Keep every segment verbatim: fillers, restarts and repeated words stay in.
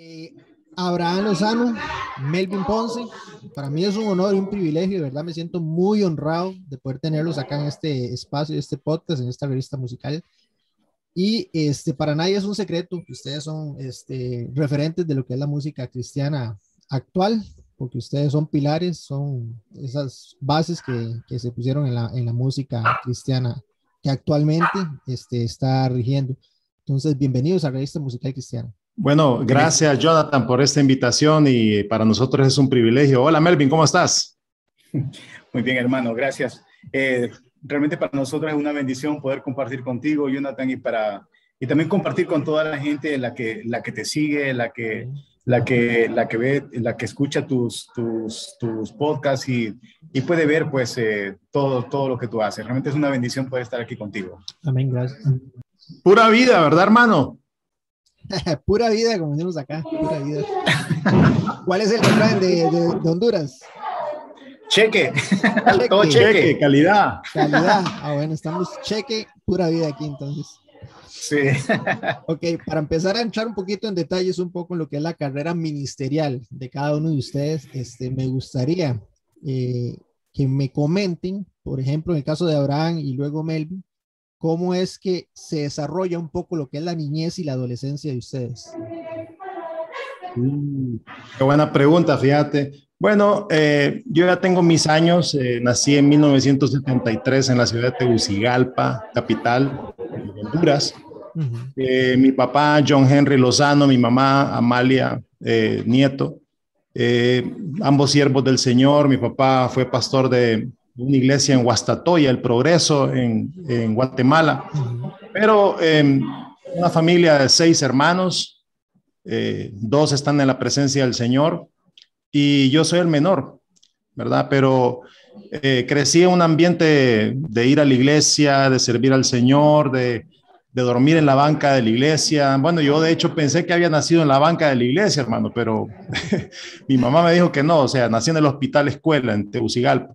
Eh, Abraham Lozano, Melvin Ponce, para mí es un honor y un privilegio, de verdad me siento muy honrado de poder tenerlos acá en este espacio, este podcast, en esta revista musical. Y este, para nadie es un secreto que ustedes son este, referentes de lo que es la música cristiana actual, porque ustedes son pilares, son esas bases que, que se pusieron en la, en la música cristiana que actualmente este, está rigiendo. Entonces, bienvenidos a la revista musical cristiana. Bueno, gracias Jonathan por esta invitación y para nosotros es un privilegio. Hola Melvin, ¿cómo estás? Muy bien, hermano, gracias. Eh, realmente para nosotros es una bendición poder compartir contigo, Jonathan, y, para, y también compartir con toda la gente la que, la que te sigue, la que, la que, la que ve, la que escucha tus, tus, tus podcasts y, y puede ver pues eh, todo, todo lo que tú haces. Realmente es una bendición poder estar aquí contigo. Amén, gracias. Pura vida, ¿verdad, hermano? Pura vida, como decimos acá, pura vida. ¿Cuál es el que traen de, de, de Honduras? Cheque. Cheque. Todo cheque. Cheque, calidad. Calidad. Ah, bueno, estamos cheque, pura vida aquí entonces. Sí. Ok, para empezar a entrar un poquito en detalles un poco en lo que es la carrera ministerial de cada uno de ustedes, este, me gustaría eh, que me comenten, por ejemplo, en el caso de Abraham y luego Melvin, cómo es que se desarrolla un poco lo que es la niñez y la adolescencia de ustedes. Mm, qué buena pregunta, fíjate. Bueno, eh, yo ya tengo mis años, eh, nací en mil novecientos setenta y tres en la ciudad de Tegucigalpa, capital de Honduras. Uh-huh. eh, mi papá, John Henry Lozano, mi mamá, Amalia eh, Nieto, eh, ambos siervos del Señor. Mi papá fue pastor de una iglesia en Huastatoya, El Progreso, en, en Guatemala. Uh-huh. Pero eh, una familia de seis hermanos, eh, dos están en la presencia del Señor y yo soy el menor, ¿verdad? Pero eh, crecí en un ambiente de ir a la iglesia, de servir al Señor, de, de dormir en la banca de la iglesia. Bueno, yo de hecho pensé que había nacido en la banca de la iglesia, hermano, pero mi mamá me dijo que no, o sea, nací en el Hospital Escuela en Tegucigalpa.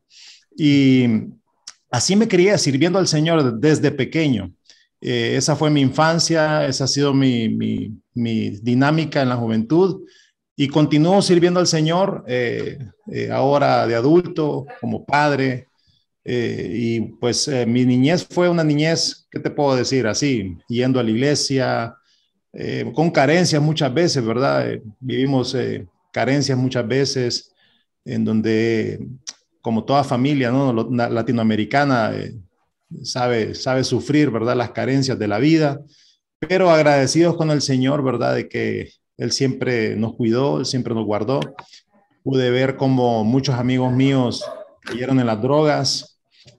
Y así me crié sirviendo al Señor desde pequeño. Eh, esa fue mi infancia, esa ha sido mi, mi, mi dinámica en la juventud y continúo sirviendo al Señor eh, eh, ahora de adulto, como padre. Eh, y pues eh, mi niñez fue una niñez, ¿qué te puedo decir? Así, yendo a la iglesia, eh, con carencias muchas veces, ¿verdad? Eh, vivimos eh, carencias muchas veces en donde... como toda familia, ¿no? latinoamericana, eh, sabe, sabe sufrir, ¿verdad? Las carencias de la vida, pero agradecidos con el Señor, ¿verdad? De que Él siempre nos cuidó, Él siempre nos guardó. Pude ver cómo muchos amigos míos cayeron en las drogas,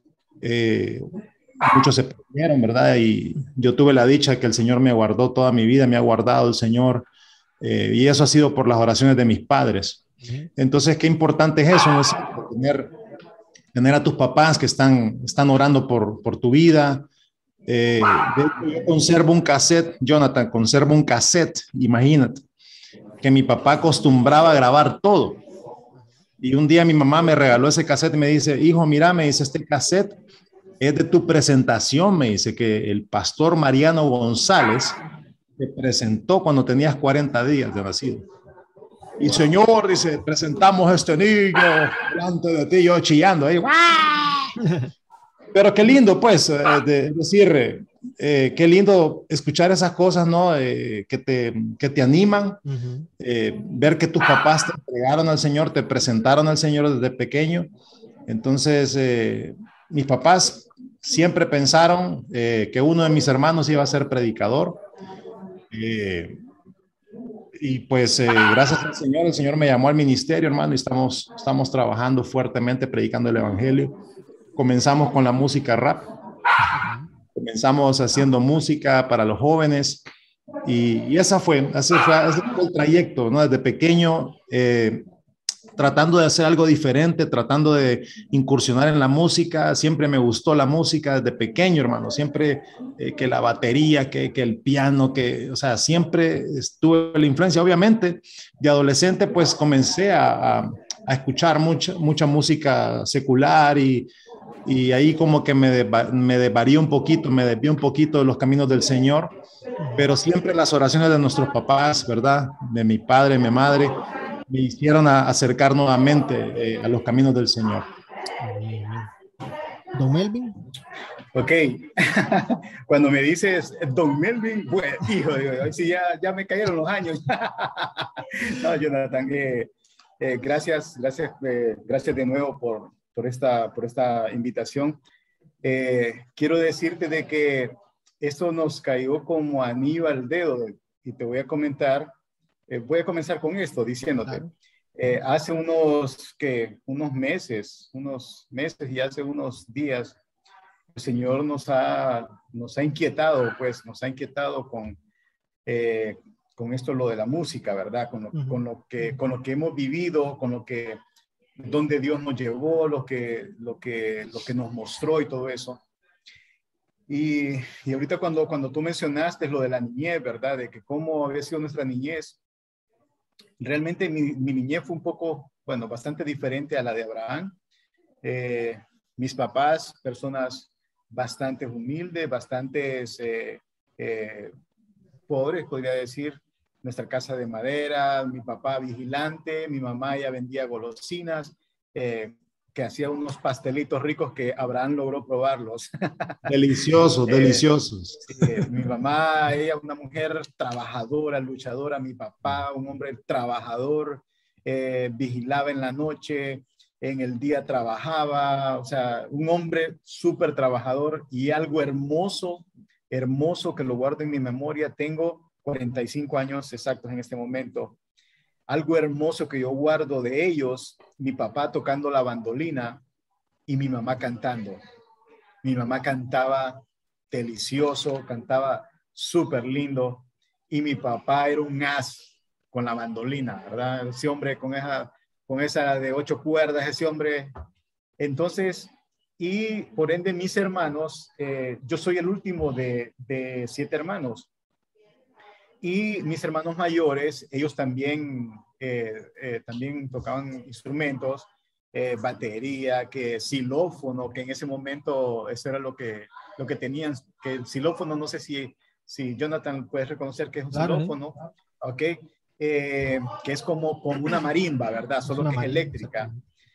eh, muchos se perdieron, ¿verdad? Y yo tuve la dicha que el Señor me guardó toda mi vida, me ha guardado el Señor, eh, y eso ha sido por las oraciones de mis padres. Entonces, qué importante es eso, ¿no? Es tener, tener a tus papás que están, están orando por, por tu vida. Eh, de hecho, yo conservo un cassette, Jonathan, conservo un cassette, imagínate, que mi papá acostumbraba a grabar todo. Y un día mi mamá me regaló ese cassette y me dice, hijo, mira, me dice, este cassette es de tu presentación, me dice, que el pastor Mariano González te presentó cuando tenías cuarenta días de nacido. Y Señor, dice, presentamos a este niño delante de ti, yo chillando ahí. Pero qué lindo, pues, eh, de decir, eh, qué lindo escuchar esas cosas, ¿no? Eh, que, te, que te animan, uh-huh. eh, ver que tus papás te entregaron al Señor, te presentaron al Señor desde pequeño. Entonces, eh, mis papás siempre pensaron eh, que uno de mis hermanos iba a ser predicador. Eh, Y pues eh, gracias al Señor, el Señor me llamó al ministerio, hermano, y estamos, estamos trabajando fuertemente, predicando el evangelio. Comenzamos con la música rap, comenzamos haciendo música para los jóvenes y, y esa fue, ese fue, ese fue el trayecto, ¿no? Desde pequeño, eh, tratando de hacer algo diferente, tratando de incursionar en la música. Siempre me gustó la música desde pequeño, hermano. Siempre eh, que la batería, que, que el piano, que, o sea, siempre estuve la influencia. Obviamente, de adolescente, pues comencé a, a, a escuchar mucha, mucha música secular y y ahí como que me, desva me desvarío un poquito, me desvío un poquito de los caminos del Señor, pero siempre las oraciones de nuestros papás, ¿verdad? De mi padre, mi madre, me hicieron a acercar nuevamente eh, a los caminos del Señor. Don Melvin. Ok, cuando me dices Don Melvin, bueno, hijo, hoy sí ya, ya me cayeron los años. No, Jonathan, eh, eh, gracias, gracias, eh, gracias de nuevo por, por, esta, por esta invitación. Eh, quiero decirte de que esto nos cayó como anillo al dedo y te voy a comentar, eh, voy a comenzar con esto diciéndote. Claro. Eh, hace unos, que, unos meses, unos meses y hace unos días, el Señor nos ha, nos ha inquietado, pues, nos ha inquietado con, eh, con esto, lo de la música, ¿verdad? Con lo, uh-huh. con, lo que, con lo que hemos vivido, con lo que, donde Dios nos llevó, lo que, lo que, lo que nos mostró y todo eso. Y, y ahorita cuando, cuando tú mencionaste lo de la niñez, ¿verdad? De que cómo había sido nuestra niñez. Realmente mi, mi niñez fue un poco, bueno, bastante diferente a la de Abraham. Eh, mis papás, personas bastante humildes, bastante eh, eh, pobres, podría decir. Nuestra casa de madera, mi papá vigilante, mi mamá ya vendía golosinas, eh, que hacía unos pastelitos ricos que Abraham logró probarlos. Deliciosos, eh, deliciosos. Sí, mi mamá, ella una mujer trabajadora, luchadora, mi papá un hombre trabajador, eh, vigilaba en la noche, en el día trabajaba, o sea, un hombre súper trabajador y algo hermoso, hermoso que lo guardo en mi memoria. Tengo cuarenta y cinco años exactos en este momento. Algo hermoso que yo guardo de ellos, mi papá tocando la bandolina y mi mamá cantando. Mi mamá cantaba delicioso, cantaba súper lindo y mi papá era un as con la bandolina, ¿verdad? Ese hombre con esa... con esa de ocho cuerdas, ese hombre. Entonces, y por ende mis hermanos, eh, yo soy el último de, de siete hermanos. Y mis hermanos mayores, ellos también, eh, eh, también tocaban instrumentos, eh, batería, que xilófono, que en ese momento eso era lo que, lo que tenían, que el xilófono, no sé si, si Jonathan puedes reconocer que es un claro, xilófono, ¿eh? Ok. Eh, que es como, como una marimba, ¿verdad? Solo que es marimba, eléctrica.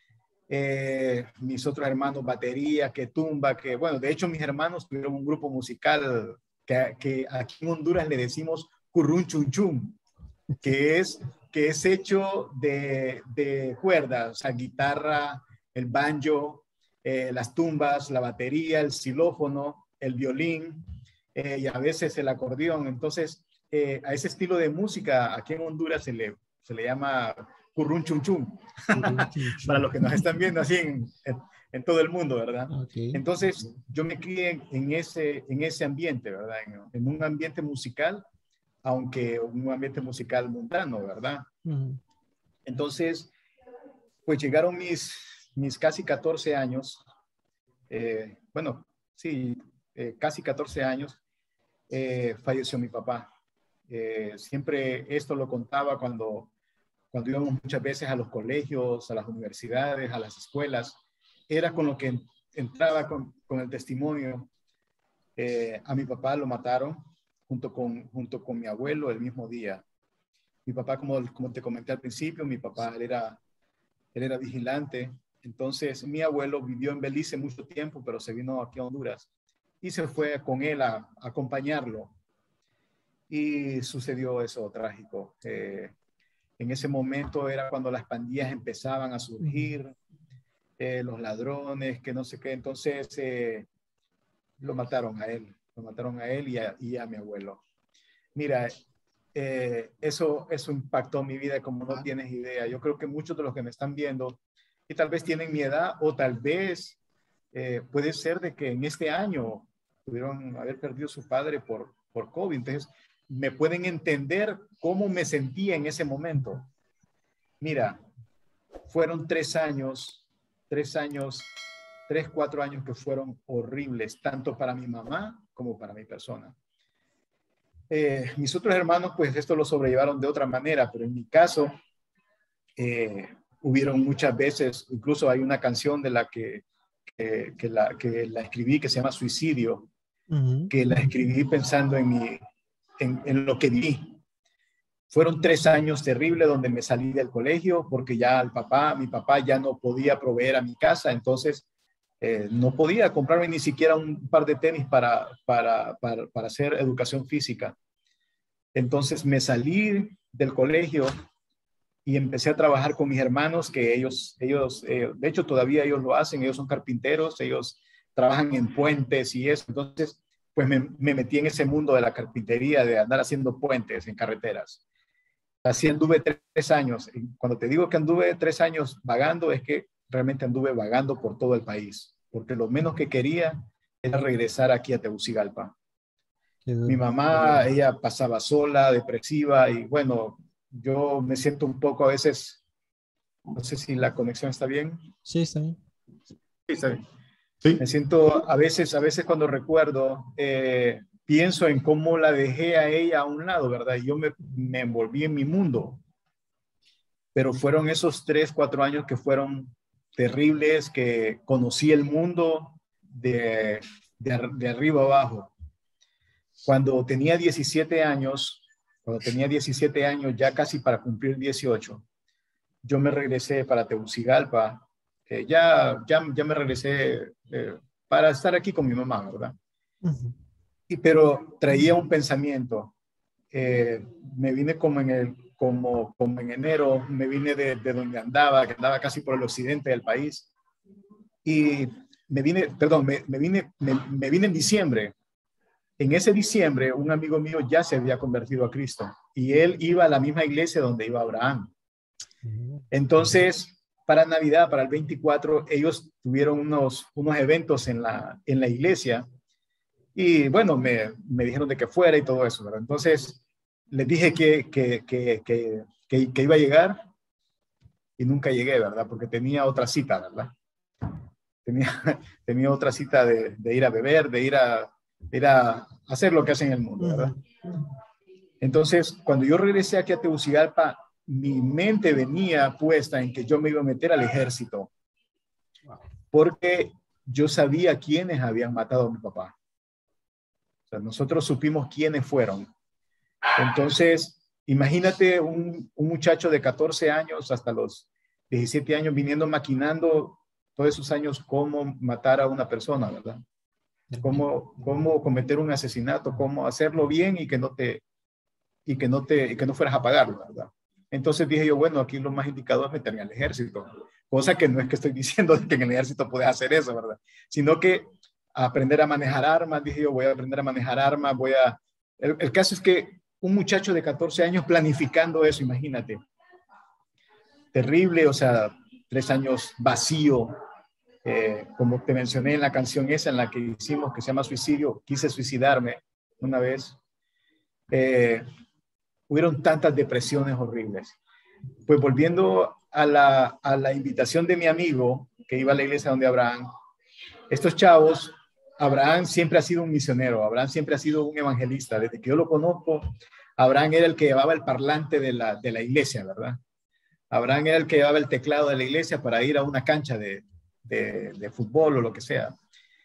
Eh, mis otros hermanos, batería, que tumba, que bueno, de hecho mis hermanos tuvieron un grupo musical que, que aquí en Honduras le decimos currun chun chun, que es, que es hecho de, de cuerdas, o sea, guitarra, el banjo, eh, las tumbas, la batería, el xilófono, el violín eh, y a veces el acordeón. Entonces, Eh, a ese estilo de música aquí en Honduras se le, se le llama currun chun chun, para los que nos están viendo así en, en, en todo el mundo, ¿verdad? Okay. Entonces yo me crié en ese, en ese ambiente, ¿verdad? En, en un ambiente musical, aunque un ambiente musical mundano, ¿verdad? Uh-huh. Entonces, pues llegaron mis, mis casi catorce años, eh, bueno, sí, eh, casi catorce años, eh, falleció mi papá. Eh, siempre esto lo contaba cuando, cuando íbamos muchas veces a los colegios, a las universidades, a las escuelas. Era con lo que entraba con, con el testimonio. Eh, a mi papá lo mataron junto con, junto con mi abuelo el mismo día. Mi papá, como, como te comenté al principio, mi papá él era, él era vigilante. Entonces mi abuelo vivió en Belice mucho tiempo, pero se vino aquí a Honduras y se fue con él a, a acompañarlo. Y sucedió eso trágico. Eh, en ese momento era cuando las pandillas empezaban a surgir, eh, los ladrones, que no sé qué. Entonces eh, lo mataron a él, lo mataron a él y a, y a mi abuelo. Mira, eh, eso, eso impactó mi vida como no tienes idea. Yo creo que muchos de los que me están viendo, y tal vez tienen mi edad, o tal vez eh, puede ser de que en este año pudieron haber perdido a su padre por, por COVID. Entonces, me pueden entender cómo me sentía en ese momento. Mira, fueron tres años, tres años, tres, cuatro años que fueron horribles, tanto para mi mamá como para mi persona. Eh, mis otros hermanos, pues esto lo sobrellevaron de otra manera, pero en mi caso, eh, hubieron muchas veces, incluso hay una canción de la que, que, que, la, que la escribí, que se llama Suicidio, Uh-huh. que la escribí pensando en, mi, en, en lo que viví. Fueron tres años terribles donde me salí del colegio porque ya el papá, mi papá ya no podía proveer a mi casa, entonces eh, no podía comprarme ni siquiera un par de tenis para, para, para, para hacer educación física. Entonces me salí del colegio y empecé a trabajar con mis hermanos, que ellos, ellos eh, de hecho todavía ellos lo hacen, ellos son carpinteros, ellos trabajan en puentes y eso. Entonces, pues me, me metí en ese mundo de la carpintería, de andar haciendo puentes en carreteras. Así anduve tres años. Cuando te digo que anduve tres años vagando, es que realmente anduve vagando por todo el país, porque lo menos que quería era regresar aquí a Tegucigalpa. Mi mamá, ella pasaba sola, depresiva, y bueno, yo me siento un poco a veces, no sé si la conexión está bien. Sí, está bien. Sí, está bien. Sí. Me siento a veces, a veces cuando recuerdo, eh, pienso en cómo la dejé a ella a un lado, ¿verdad? Y yo me, me envolví en mi mundo. Pero fueron esos tres, cuatro años que fueron terribles, que conocí el mundo de, de, de arriba abajo. Cuando tenía diecisiete años, cuando tenía diecisiete años, ya casi para cumplir dieciocho, yo me regresé para Tegucigalpa. Eh, ya, ya, ya me regresé eh, para estar aquí con mi mamá, ¿verdad? Uh-huh. Y, pero traía un pensamiento. Eh, me vine como en, el, como, como en enero, me vine de, de donde andaba, que andaba casi por el occidente del país. Y me vine, perdón, me, me, vine, me, me vine en diciembre. En ese diciembre, un amigo mío ya se había convertido a Cristo y él iba a la misma iglesia donde iba Abraham. Entonces, para Navidad, para el veinticuatro, ellos tuvieron unos, unos eventos en la, en la iglesia y bueno, me, me dijeron de que fuera y todo eso, ¿verdad? Entonces, les dije que, que, que, que, que, que iba a llegar y nunca llegué, ¿verdad? Porque tenía otra cita, ¿verdad? Tenía, tenía otra cita de, de ir a beber, de ir a, de ir a hacer lo que hace en el mundo, ¿verdad? Entonces, cuando yo regresé aquí a Tegucigalpa, mi mente venía puesta en que yo me iba a meter al ejército, porque yo sabía quiénes habían matado a mi papá. O sea, nosotros supimos quiénes fueron. Entonces, imagínate un, un muchacho de catorce años hasta los diecisiete años viniendo maquinando todos esos años cómo matar a una persona, ¿verdad? Cómo, cómo cometer un asesinato, cómo hacerlo bien y que no te, y que no te, y que no fueras a pagarlo, ¿verdad? Entonces dije yo, bueno, aquí lo más indicado es meterme al ejército, cosa que no es que estoy diciendo que en el ejército puedes hacer eso, ¿verdad? Sino que aprender a manejar armas, dije yo, voy a aprender a manejar armas, voy a... El, el caso es que un muchacho de catorce años planificando eso, imagínate. Terrible, o sea, tres años vacío, eh, como te mencioné en la canción esa en la que hicimos, que se llama Suicidio, quise suicidarme una vez. Eh, hubieron tantas depresiones horribles. Pues volviendo a la, a la invitación de mi amigo que iba a la iglesia donde Abraham, estos chavos, Abraham siempre ha sido un misionero, Abraham siempre ha sido un evangelista. Desde que yo lo conozco, Abraham era el que llevaba el parlante de la, de la iglesia, ¿verdad? Abraham era el que llevaba el teclado de la iglesia para ir a una cancha de, de, de fútbol o lo que sea.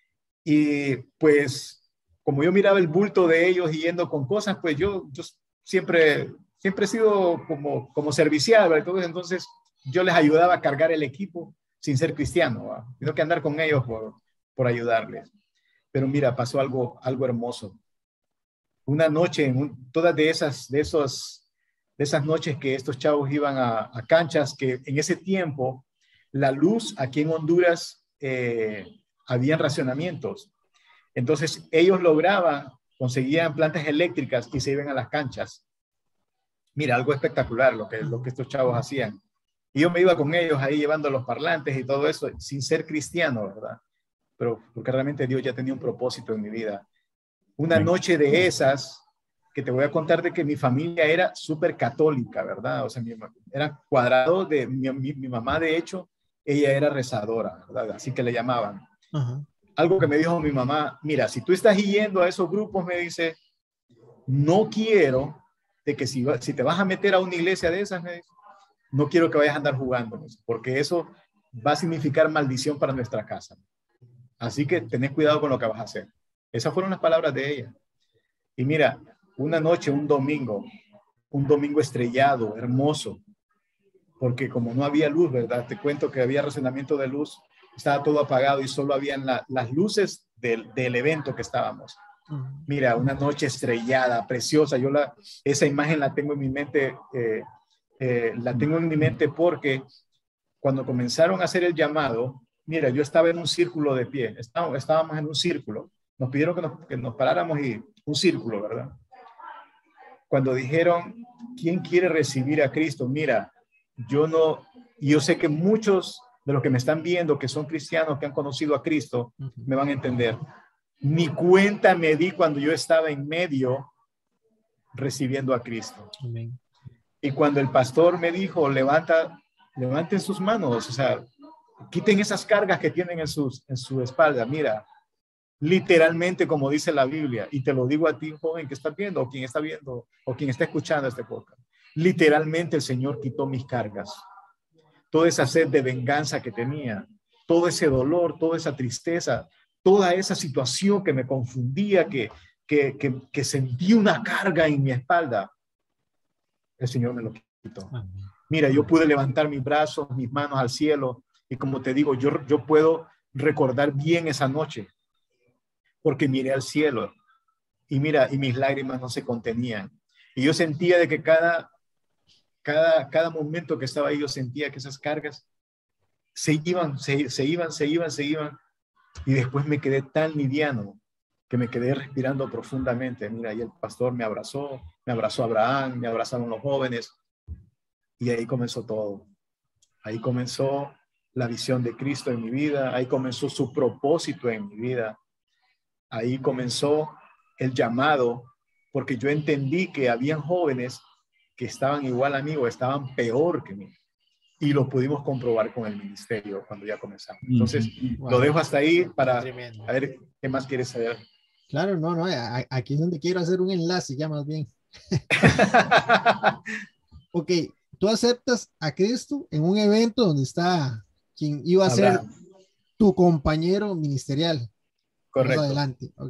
Y pues, como yo miraba el bulto de ellos yendo con cosas, pues yo, yo siempre, siempre he sido como, como servicial, ¿verdad? Entonces, entonces yo les ayudaba a cargar el equipo sin ser cristiano, ¿verdad? Tengo que andar con ellos por, por ayudarles. Pero mira, pasó algo, algo hermoso. Una noche, en un, todas de esas, de, esos, de esas noches que estos chavos iban a, a canchas, que en ese tiempo la luz aquí en Honduras eh, habían racionamientos. Entonces ellos lograban, conseguían plantas eléctricas y se iban a las canchas. Mira, algo espectacular lo que, lo que estos chavos hacían. Y yo me iba con ellos ahí llevando los parlantes y todo eso, sin ser cristiano, ¿verdad? Pero porque realmente Dios ya tenía un propósito en mi vida. Una noche de esas, que te voy a contar de que mi familia era súper católica, ¿verdad? O sea, mi, era cuadrado de mi, mi, mi mamá, de hecho, ella era rezadora, ¿verdad? Así que le llamaban. Uh-huh. Algo que me dijo mi mamá, mira, si tú estás yendo a esos grupos, me dice, no quiero de que si, si te vas a meter a una iglesia de esas, me dice, no quiero que vayas a andar jugando, porque eso va a significar maldición para nuestra casa. Así que tenés cuidado con lo que vas a hacer. Esas fueron las palabras de ella. Y mira, una noche, un domingo, un domingo estrellado, hermoso, porque como no había luz, ¿verdad? Te cuento que había racionamiento de luz, estaba todo apagado y solo habían la, las luces del, del evento que estábamos. Mira, una noche estrellada, preciosa. Yo la, esa imagen la tengo en mi mente, eh, eh, la tengo en mi mente porque cuando comenzaron a hacer el llamado, mira, yo estaba en un círculo de pie, estábamos, estábamos en un círculo, nos pidieron que nos, que nos paráramos y un círculo, ¿verdad? Cuando dijeron, ¿quién quiere recibir a Cristo? Mira, yo no, yo sé que muchos de los que me están viendo, que son cristianos, que han conocido a Cristo, me van a entender. Ni cuenta me di cuando yo estaba en medio recibiendo a Cristo. Amén. Y cuando el pastor me dijo, levanta, levanten sus manos, o sea, quiten esas cargas que tienen en, sus, en su espalda. Mira, literalmente como dice la Biblia, y te lo digo a ti, joven, que estás viendo, o quien está viendo, o quien está escuchando este podcast, literalmente el Señor quitó mis cargas. Toda esa sed de venganza que tenía, todo ese dolor, toda esa tristeza, toda esa situación que me confundía, que, que, que, que sentí una carga en mi espalda, el Señor me lo quitó. Mira, yo pude levantar mis brazos, mis manos al cielo, y como te digo, yo, yo puedo recordar bien esa noche, porque miré al cielo, y mira, y mis lágrimas no se contenían. Y yo sentía de que cada, cada, cada momento que estaba ahí, yo sentía que esas cargas se iban, se, se iban, se iban, se iban, y después me quedé tan liviano que me quedé respirando profundamente. Mira, y el pastor me abrazó, me abrazó Abraham, me abrazaron los jóvenes, y ahí comenzó todo. Ahí comenzó la visión de Cristo en mi vida, ahí comenzó su propósito en mi vida, ahí comenzó el llamado, porque yo entendí que habían jóvenes que estaban igual a mí o estaban peor que mí, y lo pudimos comprobar con el ministerio cuando ya comenzamos. Entonces, wow, lo dejo hasta ahí para tremendo. A ver qué más quieres saber. Claro, no, no, aquí es donde quiero hacer un enlace ya más bien. Ok, tú aceptas a Cristo en un evento donde está quien iba a ser tu compañero ministerial. Correcto. Más adelante, ok.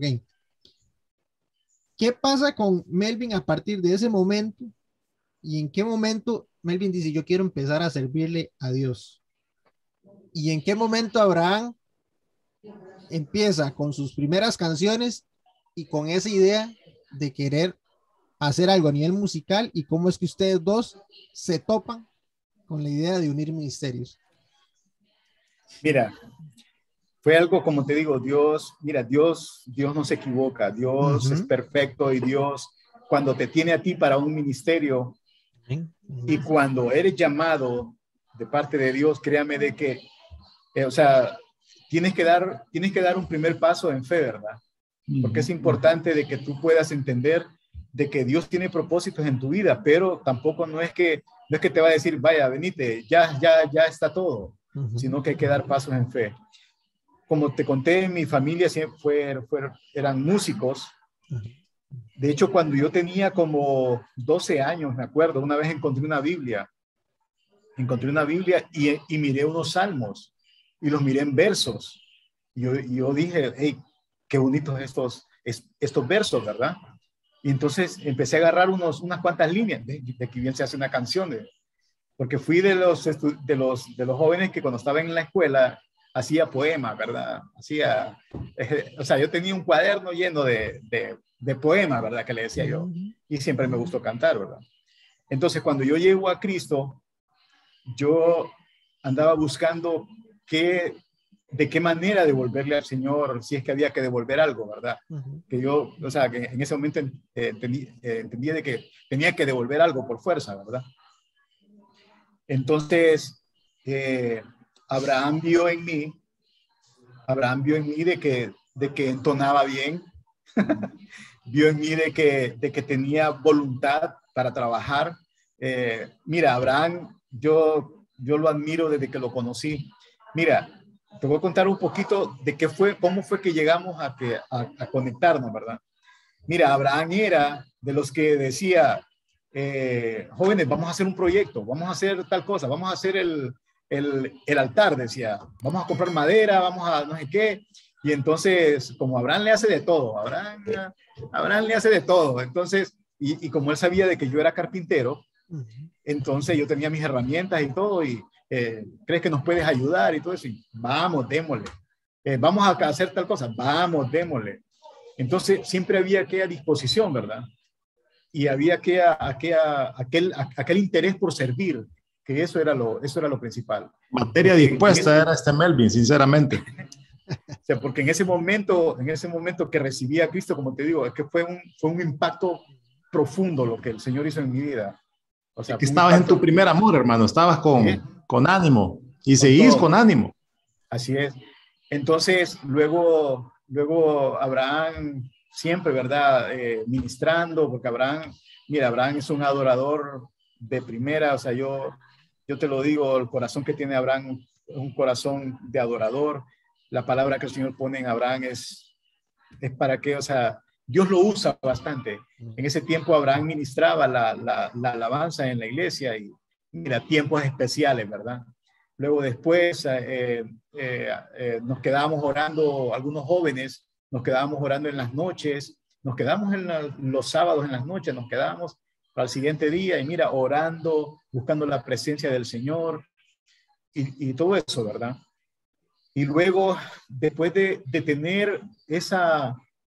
¿Qué pasa con Melvin a partir de ese momento? ¿Y en qué momento Melvin dice, yo quiero empezar a servirle a Dios? ¿Y en qué momento Abraham empieza con sus primeras canciones y con esa idea de querer hacer algo a nivel musical? ¿Y cómo es que ustedes dos se topan con la idea de unir ministerios? Mira, fue algo, como te digo, Dios, mira, Dios, Dios no se equivoca, Dios uh-huh. es perfecto, y Dios, cuando te tiene a ti para un ministerio, uh-huh. y cuando eres llamado de parte de Dios, créame de que, eh, o sea, tienes que dar, tienes que dar un primer paso en fe, ¿verdad? Porque es importante de que tú puedas entender de que Dios tiene propósitos en tu vida, pero tampoco no es que, no es que te va a decir, vaya, venite, ya, ya, ya está todo, uh-huh. sino que hay que dar pasos en fe. Como te conté, mi familia siempre fue, fue, eran músicos. De hecho, cuando yo tenía como doce años, me acuerdo, una vez encontré una Biblia, encontré una Biblia y, y miré unos salmos, y los miré en versos. Y yo, y yo dije, hey, qué bonitos estos, estos versos, ¿verdad? Y entonces empecé a agarrar unos, unas cuantas líneas, de, de aquí bien se hace una canción, de, porque fui de los, de, los, de los jóvenes que cuando estaba en la escuela hacía poemas, ¿verdad? Hacía, eh, o sea, yo tenía un cuaderno lleno de, de, de poemas, ¿verdad? Que le decía yo, y siempre me gustó cantar, ¿verdad? Entonces, cuando yo llego a Cristo, yo andaba buscando qué, de qué manera devolverle al Señor, si es que había que devolver algo, ¿verdad? Uh-huh. Que yo, o sea, que en ese momento eh, entendí, eh, entendía de que tenía que devolver algo por fuerza, ¿verdad? Entonces, eh, Abraham vio en mí, Abraham vio en mí de que, de que entonaba bien, vio en mí de que, de que tenía voluntad para trabajar. Eh, mira, Abraham, yo, yo lo admiro desde que lo conocí. Mira, te voy a contar un poquito de qué fue, cómo fue que llegamos a, que, a, a conectarnos, ¿verdad? Mira, Abraham era de los que decía, eh, jóvenes, vamos a hacer un proyecto, vamos a hacer tal cosa, vamos a hacer el, el, el altar, decía, vamos a comprar madera, vamos a no sé qué, Y entonces, como Abraham le hace de todo, Abraham, Abraham le hace de todo. Entonces, y, y como él sabía de que yo era carpintero, entonces yo tenía mis herramientas y todo, y eh, ¿crees que nos puedes ayudar? Y todo eso, y vamos, démosle. Eh, vamos a hacer tal cosa, vamos, démosle. Entonces, siempre había aquella disposición, ¿verdad? Y había aquella, aquella, aquel, aquel interés por servir, que eso era lo, eso era lo principal. Materia dispuesta ese, era este Melvin, sinceramente. O sea, porque en ese momento, en ese momento que recibí a Cristo, como te digo, es que fue un, fue un impacto profundo lo que el Señor hizo en mi vida. O sea, que estabas impacto, en tu primer amor, hermano, estabas con, ¿sí? con ánimo y con seguís todo. Con ánimo. Así es. Entonces, luego, luego Abraham siempre, ¿verdad? Eh, ministrando, porque Abraham, mira, Abraham es un adorador de primera, o sea, yo, yo te lo digo, el corazón que tiene Abraham es un corazón de adorador. La palabra que el Señor pone en Abraham es, es para que, o sea, Dios lo usa bastante. En ese tiempo Abraham ministraba la, la, la alabanza en la iglesia y mira, tiempos especiales, ¿verdad? Luego después eh, eh, eh, nos quedábamos orando, algunos jóvenes, nos quedábamos orando en las noches, nos quedamos en la, los sábados en las noches, nos quedábamos para el siguiente día y mira, orando, buscando la presencia del Señor y, y todo eso, ¿verdad? Y luego, después de, de tener esa,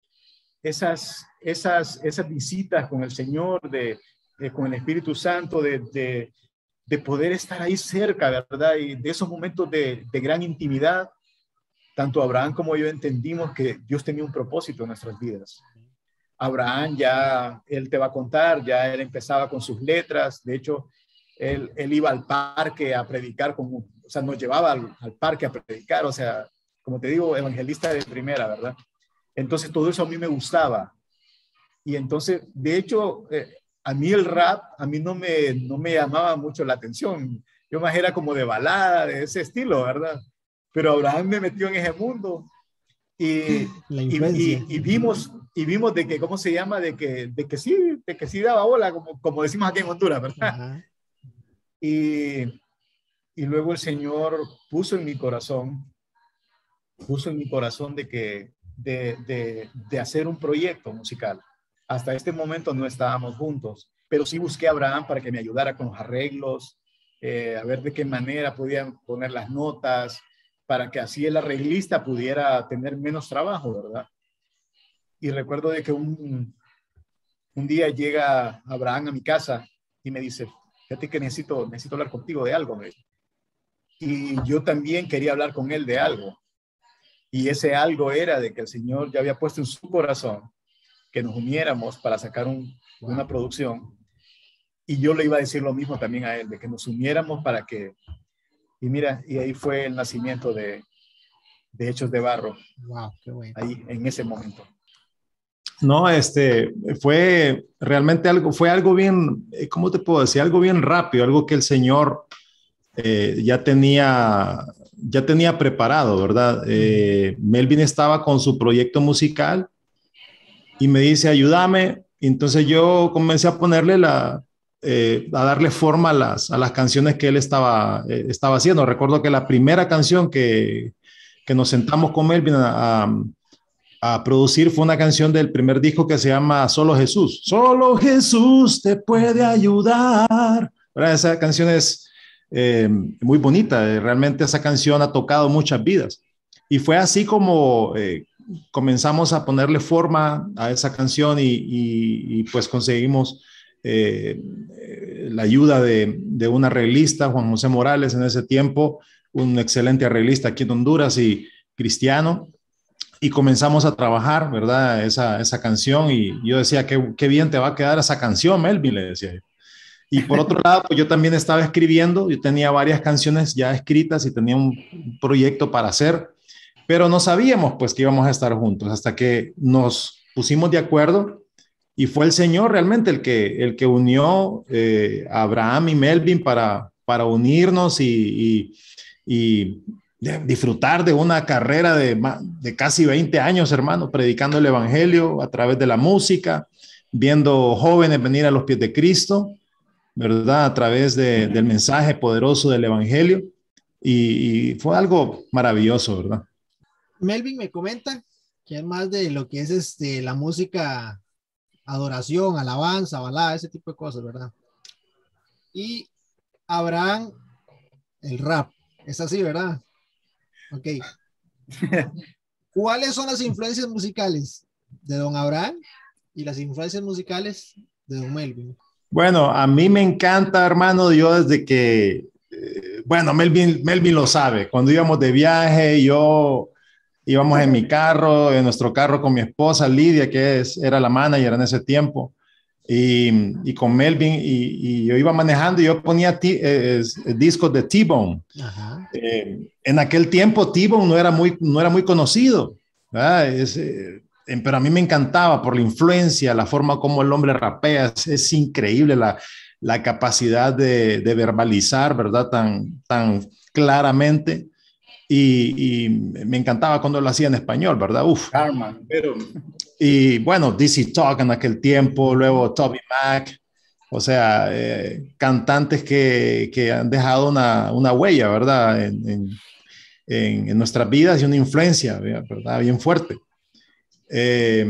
esas, esas, esas visitas con el Señor, de, de, con el Espíritu Santo, de, de, de poder estar ahí cerca, ¿verdad? Y de esos momentos de, de gran intimidad, tanto Abraham como yo entendimos que Dios tenía un propósito en nuestras vidas. Abraham ya, él te va a contar, ya él empezaba con sus letras, de hecho, él, él iba al parque a predicar, como, o sea, nos llevaba al, al parque a predicar, o sea, como te digo, evangelista de primera, ¿verdad? Entonces todo eso a mí me gustaba. Y entonces, de hecho, eh, a mí el rap, a mí no me, no me llamaba mucho la atención. Yo más era como de balada, de ese estilo, ¿verdad? Pero Abraham me metió en ese mundo. Y, y, y, y vimos y vimos de que, ¿cómo se llama? De que, de que sí, de que sí daba bola, como, como decimos aquí en Honduras, ¿verdad? Y, y luego el Señor puso en mi corazón, puso en mi corazón de que, de, de, de hacer un proyecto musical. Hasta este momento no estábamos juntos, pero sí busqué a Abraham para que me ayudara con los arreglos, eh, a ver de qué manera podían poner las notas, para que así el arreglista pudiera tener menos trabajo, ¿verdad? Y recuerdo de que un, un día llega Abraham a mi casa y me dice, fíjate que necesito, necesito hablar contigo de algo. Y yo también quería hablar con él de algo. Y ese algo era de que el Señor ya había puesto en su corazón que nos uniéramos para sacar un, una producción. Y yo le iba a decir lo mismo también a él, de que nos uniéramos para que... Y mira, y ahí fue el nacimiento de, de Hechos de Barro. Wow, qué bueno. Ahí, en ese momento. No, este, fue realmente algo, fue algo bien, ¿cómo te puedo decir? Algo bien rápido, algo que el Señor eh, ya tenía, ya tenía preparado, ¿verdad? Eh, Melvin estaba con su proyecto musical y me dice, ayúdame. Y entonces yo comencé a ponerle la... Eh, a darle forma a las, a las canciones que él estaba, eh, estaba haciendo. Recuerdo que la primera canción que, que nos sentamos con Melvin a, a, a producir fue una canción del primer disco que se llama Solo Jesús. Solo Jesús te puede ayudar. ¿Verdad? Esa canción es eh, muy bonita. Realmente esa canción ha tocado muchas vidas. Y fue así como eh, comenzamos a ponerle forma a esa canción y, y, y pues conseguimos Eh, la ayuda de, de un arreglista, Juan José Morales, en ese tiempo, un excelente arreglista aquí en Honduras y cristiano, y comenzamos a trabajar, ¿verdad? Esa, esa canción, y yo decía, qué, qué bien te va a quedar esa canción, Melvin, le decía yo. Y por otro lado, pues yo también estaba escribiendo, yo tenía varias canciones ya escritas y tenía un proyecto para hacer, pero no sabíamos pues que íbamos a estar juntos hasta que nos pusimos de acuerdo. Y fue el Señor realmente el que, el que unió eh, a Abraham y Melvin para, para unirnos y, y, y disfrutar de una carrera de, de casi veinte años, hermano, predicando el Evangelio a través de la música, viendo jóvenes venir a los pies de Cristo, ¿verdad? A través de, del mensaje poderoso del Evangelio. Y, y fue algo maravilloso, ¿verdad? Melvin me comenta que es más de lo que es este, la música, adoración, alabanza, balada, ese tipo de cosas, ¿verdad? Y Abraham, el rap. Es así, ¿verdad? Ok. ¿Cuáles son las influencias musicales de don Abraham y las influencias musicales de don Melvin? Bueno, a mí me encanta, hermano, yo desde que, eh, bueno, Melvin, Melvin lo sabe, cuando íbamos de viaje, yo íbamos en mi carro, en nuestro carro con mi esposa Lidia, que es, era la manager en ese tiempo, y, y con Melvin, y, y yo iba manejando y yo ponía t- eh, eh, discos de T-Bone. Eh, en aquel tiempo T-Bone no era muy, no era muy conocido, ¿verdad? Es, eh, pero a mí me encantaba por la influencia, la forma como el hombre rapea, es, es increíble la, la capacidad de, de verbalizar, ¿verdad? Tan, tan claramente. Y, y me encantaba cuando lo hacía en español, ¿verdad? Uf. Karma, pero... Y bueno, D C Talk en aquel tiempo, luego Toby Mac, o sea, eh, cantantes que, que han dejado una, una huella, ¿verdad? En, en, en, en nuestras vidas y una influencia, ¿verdad? Bien fuerte. Eh,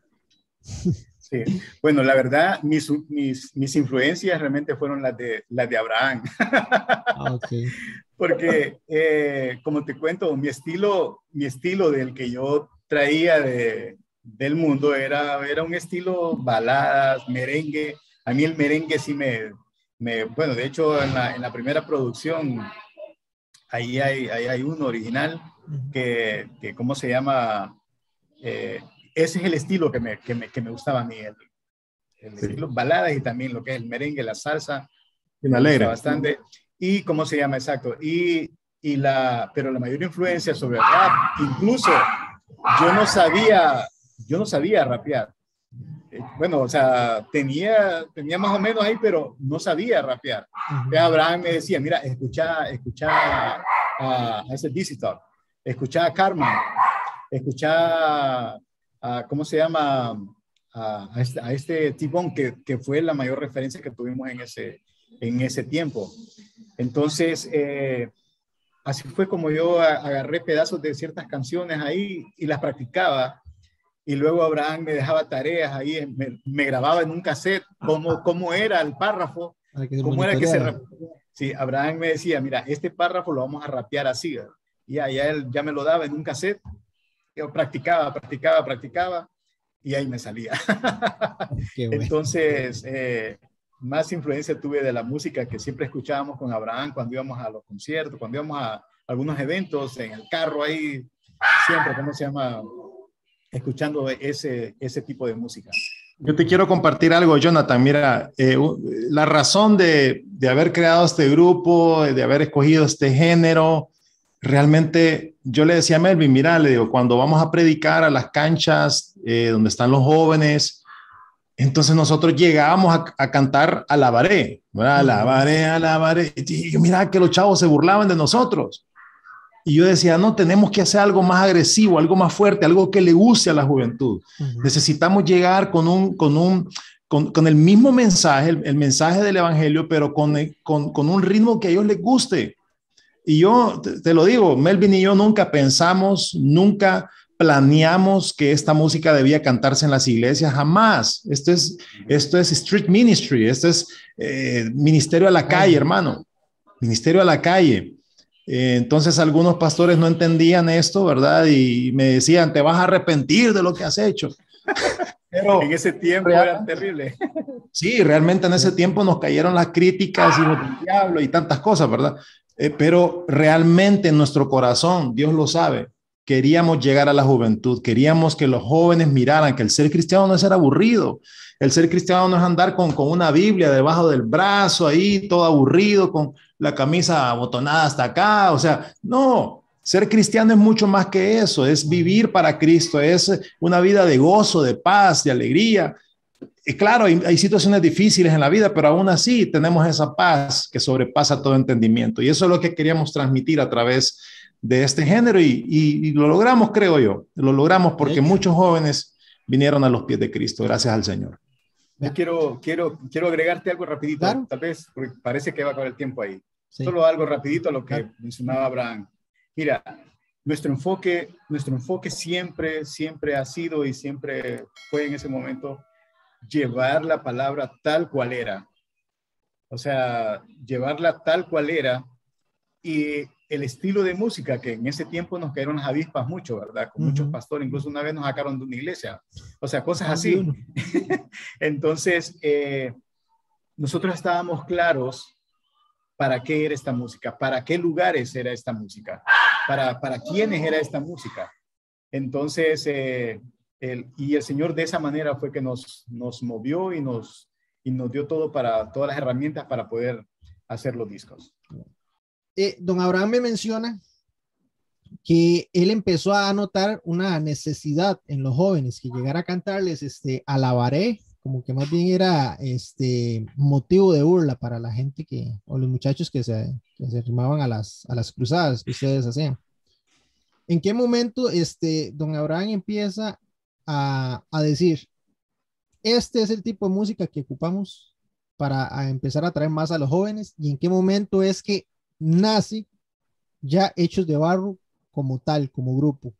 Sí. Bueno, la verdad, mis, mis, mis influencias realmente fueron las de, las de Abraham. Okay. Porque, eh, como te cuento, mi estilo, mi estilo del que yo traía de, del mundo era, era un estilo baladas, merengue. A mí el merengue sí me, me bueno, de hecho, en la, en la primera producción, ahí hay, ahí hay uno original que, que ¿cómo se llama? Eh, ese es el estilo que me, que me, que me gustaba a mí, el, el sí. estilo baladas y también lo que es el merengue, la salsa, me alegra bastante. Y cómo se llama, exacto. Y, y la, pero la mayor influencia sobre el rap, incluso yo no sabía, yo no sabía rapear. Bueno, o sea, tenía, tenía más o menos ahí, pero no sabía rapear. Uh-huh. Abraham me decía, mira, escucha, escucha a, a ese D C Talk, escucha a Karma, escucha a, ¿cómo se llama? A, a este, a este T-Bone, que, que fue la mayor referencia que tuvimos en ese, en ese tiempo. Entonces, eh, así fue como yo agarré pedazos de ciertas canciones ahí y las practicaba. Y luego Abraham me dejaba tareas ahí, me, me grababa en un cassette cómo, cómo era el párrafo, cómo era que se... Sí, Abraham me decía, mira, este párrafo lo vamos a rapear así. Y ya, ya él ya me lo daba en un cassette. Yo practicaba, practicaba, practicaba y ahí me salía. Bueno. Entonces, eh, más influencia tuve de la música que siempre escuchábamos con Abraham cuando íbamos a los conciertos, cuando íbamos a algunos eventos, en el carro ahí, siempre, ¿cómo se llama? Escuchando ese, ese tipo de música. Yo te quiero compartir algo, Jonathan. Mira, eh, la razón de, de haber creado este grupo, de haber escogido este género, realmente yo le decía a Melvin, mira, le digo, cuando vamos a predicar a las canchas eh, donde están los jóvenes, entonces nosotros llegábamos a, a cantar alabaré, ¿verdad? Alabaré, alabaré. Y yo, mira que los chavos se burlaban de nosotros. Y yo decía, no, tenemos que hacer algo más agresivo, algo más fuerte, algo que le guste a la juventud. Uh-huh. Necesitamos llegar con un, con un, con, con el mismo mensaje, el, el mensaje del evangelio, pero con, con, con un ritmo que a ellos les guste. Y yo te, te lo digo, Melvin y yo nunca pensamos, nunca planeamos que esta música debía cantarse en las iglesias, jamás. Esto es, esto es street ministry, esto es eh, ministerio a la calle, hermano, ministerio a la calle. Eh, entonces algunos pastores no entendían esto, ¿verdad? Y me decían, te vas a arrepentir de lo que has hecho. Pero en ese tiempo era terrible. Sí, realmente en ese tiempo nos cayeron las críticas y el diablo y tantas cosas, ¿verdad? Eh, pero realmente en nuestro corazón, Dios lo sabe, queríamos llegar a la juventud, queríamos que los jóvenes miraran que el ser cristiano no es ser aburrido, el ser cristiano no es andar con, con una Biblia debajo del brazo ahí, todo aburrido, con la camisa abotonada hasta acá, o sea, no, ser cristiano es mucho más que eso, es vivir para Cristo, es una vida de gozo, de paz, de alegría. Y claro, hay, hay situaciones difíciles en la vida, pero aún así tenemos esa paz que sobrepasa todo entendimiento. Y eso es lo que queríamos transmitir a través de este género y, y, y lo logramos, creo yo. Lo logramos porque muchos jóvenes vinieron a los pies de Cristo, gracias al Señor. Yo quiero, quiero, quiero agregarte algo rapidito, claro. Tal vez, porque parece que va a acabar el tiempo ahí. Sí. Solo algo rapidito a lo que claro. mencionaba Abraham. Mira, nuestro enfoque, nuestro enfoque siempre, siempre ha sido y siempre fue en ese momento llevar la palabra tal cual era. O sea, llevarla tal cual era, y el estilo de música, que en ese tiempo nos cayeron las avispas mucho, ¿verdad? Con uh-huh. muchos pastores, incluso una vez nos sacaron de una iglesia. O sea, cosas así. Entonces, eh, nosotros estábamos claros para qué era esta música, para qué lugares era esta música, para, para quiénes era esta música. Entonces, eh, el, y el Señor de esa manera fue que nos, nos movió y nos, y nos dio todo para, todas las herramientas para poder hacer los discos. Eh, don Abraham me menciona que él empezó a notar una necesidad en los jóvenes, que llegara a cantarles este, alabaré, como que más bien era este, motivo de burla para la gente que, o los muchachos que se, que se arrimaban a las, a las cruzadas que ustedes hacían. ¿En qué momento este, don Abraham empieza a, a decir, este es el tipo de música que ocupamos para a empezar a atraer más a los jóvenes? ¿Y en qué momento es que nace ya Hechos de Barro como tal, como grupo?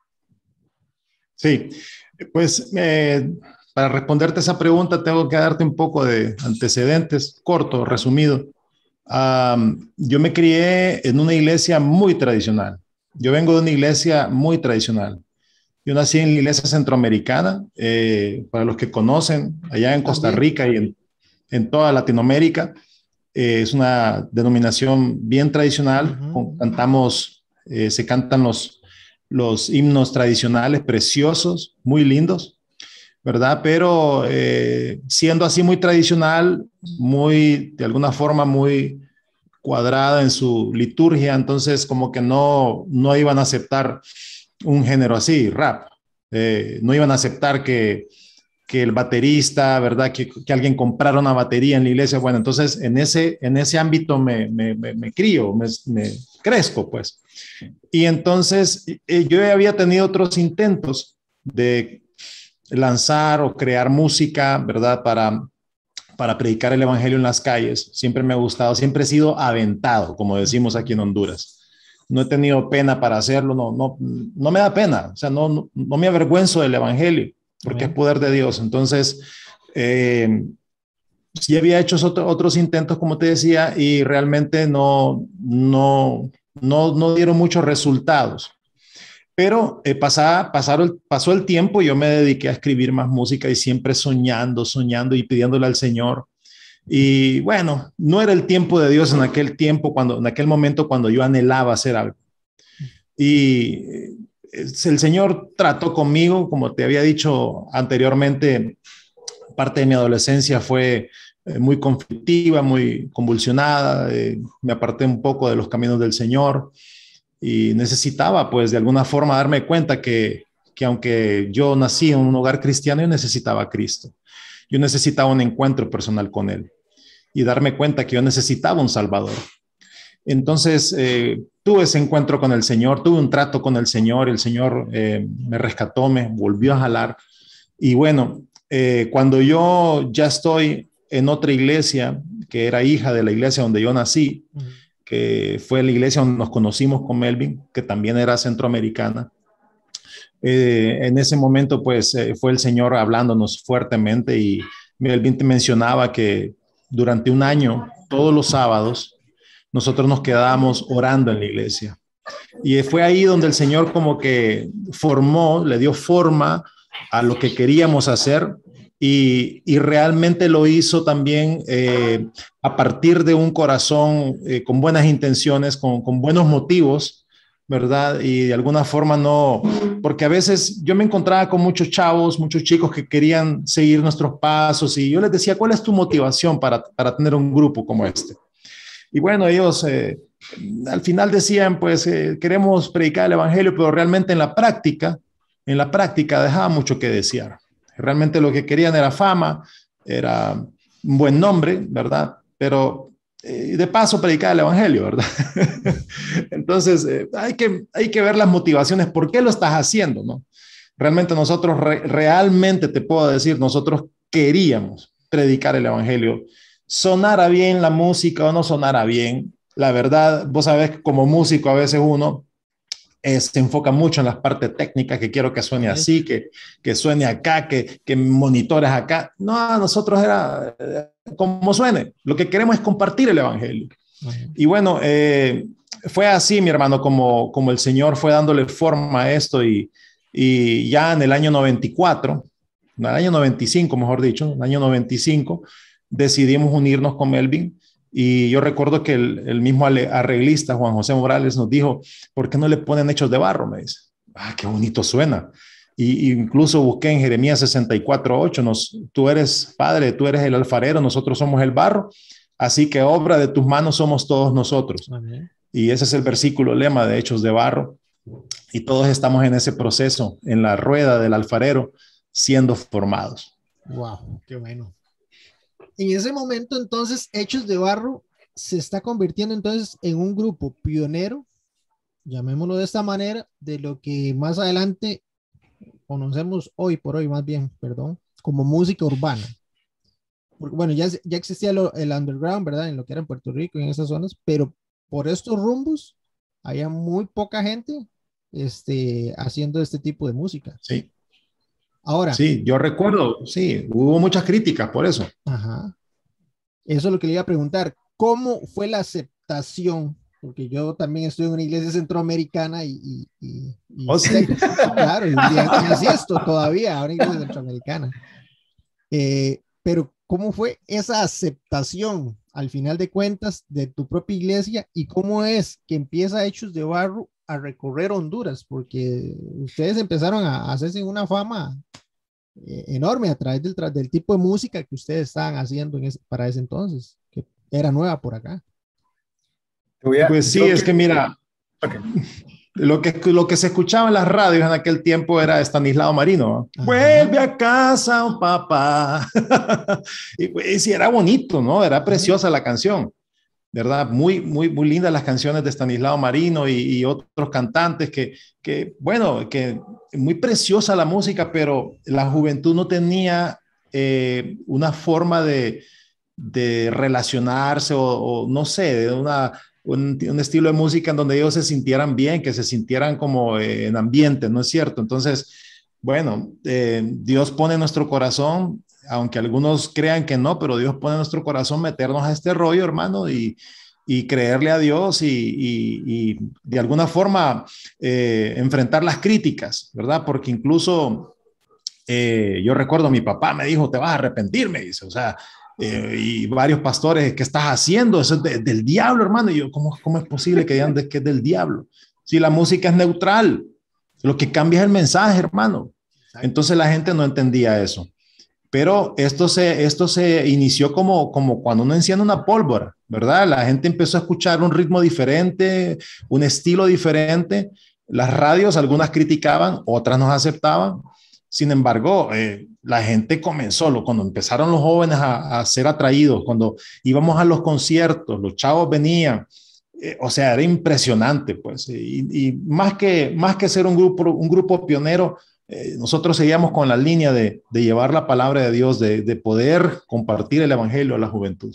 Sí, pues eh, para responderte esa pregunta tengo que darte un poco de antecedentes, corto, resumido. Um, yo me crié en una iglesia muy tradicional. Yo vengo de una iglesia muy tradicional. Yo nací en la iglesia centroamericana, eh, para los que conocen, allá en Costa Rica y en, en toda Latinoamérica. Eh, es una denominación bien tradicional. Uh-huh. Cantamos, eh, se cantan los, los himnos tradicionales preciosos, muy lindos, ¿verdad? Pero eh, siendo así muy tradicional, muy, de alguna forma, muy cuadrada en su liturgia, entonces como que no, no iban a aceptar un género así, rap. Eh, no iban a aceptar que, que el baterista, ¿verdad? Que, que alguien comprara una batería en la iglesia. Bueno, entonces en ese, en ese ámbito me, me, me, me crío, me, me crezco, pues. Y entonces eh, yo había tenido otros intentos de lanzar o crear música, ¿verdad? Para, para predicar el evangelio en las calles. Siempre me ha gustado, siempre he sido aventado, como decimos aquí en Honduras. No he tenido pena para hacerlo, no, no, no me da pena, o sea, no, no, no me avergüenzo del evangelio, porque Amén. Es poder de Dios. Entonces, eh, sí había hecho otro, otros intentos, como te decía, y realmente no, no, no, no dieron muchos resultados. Pero eh, pasaba, pasaron, pasó el tiempo y yo me dediqué a escribir más música y siempre soñando, soñando y pidiéndole al Señor. Y bueno, no era el tiempo de Dios en aquel tiempo, cuando, en aquel momento cuando yo anhelaba hacer algo. Y el Señor trató conmigo, como te había dicho anteriormente, parte de mi adolescencia fue muy conflictiva, muy convulsionada, eh, me aparté un poco de los caminos del Señor y necesitaba pues de alguna forma darme cuenta que, que aunque yo nací en un hogar cristiano, yo necesitaba a Cristo. Yo necesitaba un encuentro personal con Él y darme cuenta que yo necesitaba un Salvador. Entonces, eh, tuve ese encuentro con el Señor, tuve un trato con el Señor, el Señor eh, me rescató, me volvió a jalar. Y bueno, eh, cuando yo ya estoy en otra iglesia, que era hija de la iglesia donde yo nací, uh-huh. que fue la iglesia donde nos conocimos con Melvin, que también era centroamericana, eh, en ese momento pues eh, fue el Señor hablándonos fuertemente y Melvin te mencionaba que durante un año, todos los sábados, nosotros nos quedábamos orando en la iglesia. Y fue ahí donde el Señor como que formó, le dio forma a lo que queríamos hacer y, y realmente lo hizo también eh, a partir de un corazón eh, con buenas intenciones, con, con buenos motivos, ¿verdad? Y de alguna forma no, porque a veces yo me encontraba con muchos chavos, muchos chicos que querían seguir nuestros pasos y yo les decía, ¿cuál es tu motivación para, para tener un grupo como este? Y bueno, ellos eh, al final decían, pues eh, queremos predicar el evangelio, pero realmente en la práctica, en la práctica dejaba mucho que desear. Realmente lo que querían era fama, era un buen nombre, ¿verdad? Pero eh, de paso predicar el evangelio, ¿verdad? Entonces eh, hay que, hay que ver las motivaciones, ¿por qué lo estás haciendo, no? Realmente nosotros, re, realmente te puedo decir, nosotros queríamos predicar el evangelio. Sonara bien la música o no sonara bien, la verdad, vos sabés que como músico a veces uno eh, se enfoca mucho en las partes técnicas, que quiero que suene así, que, que suene acá, que, que monitores acá. No, nosotros era eh, como suene. Lo que queremos es compartir el evangelio. Uh-huh. Y bueno, eh, fue así, mi hermano, como, como el Señor fue dándole forma a esto y, y ya en el año noventa y cuatro, en el año noventa y cinco, mejor dicho, en el año noventa y cinco, decidimos unirnos con Melvin. Y yo recuerdo que el, el mismo arreglista, Juan José Morales, nos dijo, ¿por qué no le ponen hechos de barro? Me dice, ah, qué bonito suena. Y, y incluso busqué en Jeremías sesenta y cuatro, ocho, nos, tú eres padre, tú eres el alfarero, nosotros somos el barro, así que obra de tus manos somos todos nosotros. Amén. Y ese es el versículo lema de Hechos de Barro. Y todos estamos en ese proceso, en la rueda del alfarero, siendo formados. Wow, qué bueno. En ese momento, entonces, Hechos de Barro se está convirtiendo entonces en un grupo pionero, llamémoslo de esta manera, de lo que más adelante conocemos hoy por hoy, más bien, perdón, como música urbana. Porque, bueno, ya, ya existía lo, el underground, ¿verdad? En lo que era en Puerto Rico, en esas zonas, pero por estos rumbos había muy poca gente este, haciendo este tipo de música. Sí. Ahora. Sí, yo recuerdo, sí, hubo muchas críticas por eso. Ajá. Eso es lo que le iba a preguntar. ¿Cómo fue la aceptación? Porque yo también estoy en una iglesia centroamericana y... y, y, y oh, sí. Claro, y, y asisto todavía a una iglesia centroamericana. Eh, pero, ¿cómo fue esa aceptación al final de cuentas de tu propia iglesia y cómo es que empieza Hechos de Barro a recorrer Honduras? Porque ustedes empezaron a hacerse una fama eh, enorme a través del, del tipo de música que ustedes estaban haciendo en ese, para ese entonces, que era nueva por acá. Pues sí, es que mira, okay. lo, que, lo que se escuchaba en las radios en aquel tiempo era Estanislao Marino. Ajá. Vuelve a casa, oh, papá. y pues sí, era bonito, ¿no? Era preciosa la canción. ¿Verdad? Muy, muy, muy lindas las canciones de Estanislao Marino y, y otros cantantes que, que, bueno, que muy preciosa la música, pero la juventud no tenía eh, una forma de, de relacionarse o, o no sé, de una, un, un estilo de música en donde ellos se sintieran bien, que se sintieran como eh, en ambiente, ¿no es cierto? Entonces, bueno, eh, Dios pone en nuestro corazón, aunque algunos crean que no, pero Dios pone en nuestro corazón meternos a este rollo, hermano, y, y creerle a Dios y, y, y de alguna forma eh, enfrentar las críticas, ¿verdad? Porque incluso eh, yo recuerdo a mi papá me dijo, te vas a arrepentir, me dice, o sea, eh, y varios pastores, ¿qué estás haciendo? Eso es de, del diablo, hermano. Y yo, ¿cómo, cómo es posible que digan de, que es del diablo? Si la música es neutral, lo que cambia es el mensaje, hermano. Entonces la gente no entendía eso. Pero esto se, esto se inició como, como cuando uno enciende una pólvora, ¿verdad? La gente empezó a escuchar un ritmo diferente, un estilo diferente. Las radios, algunas criticaban, otras nos aceptaban. Sin embargo, eh, la gente comenzó, lo, cuando empezaron los jóvenes a, a ser atraídos, cuando íbamos a los conciertos, los chavos venían, eh, o sea, era impresionante, pues. Y, y más que, más que ser un grupo, un grupo pionero, Eh, nosotros seguíamos con la línea de, de llevar la palabra de Dios, de, de poder compartir el evangelio a la juventud.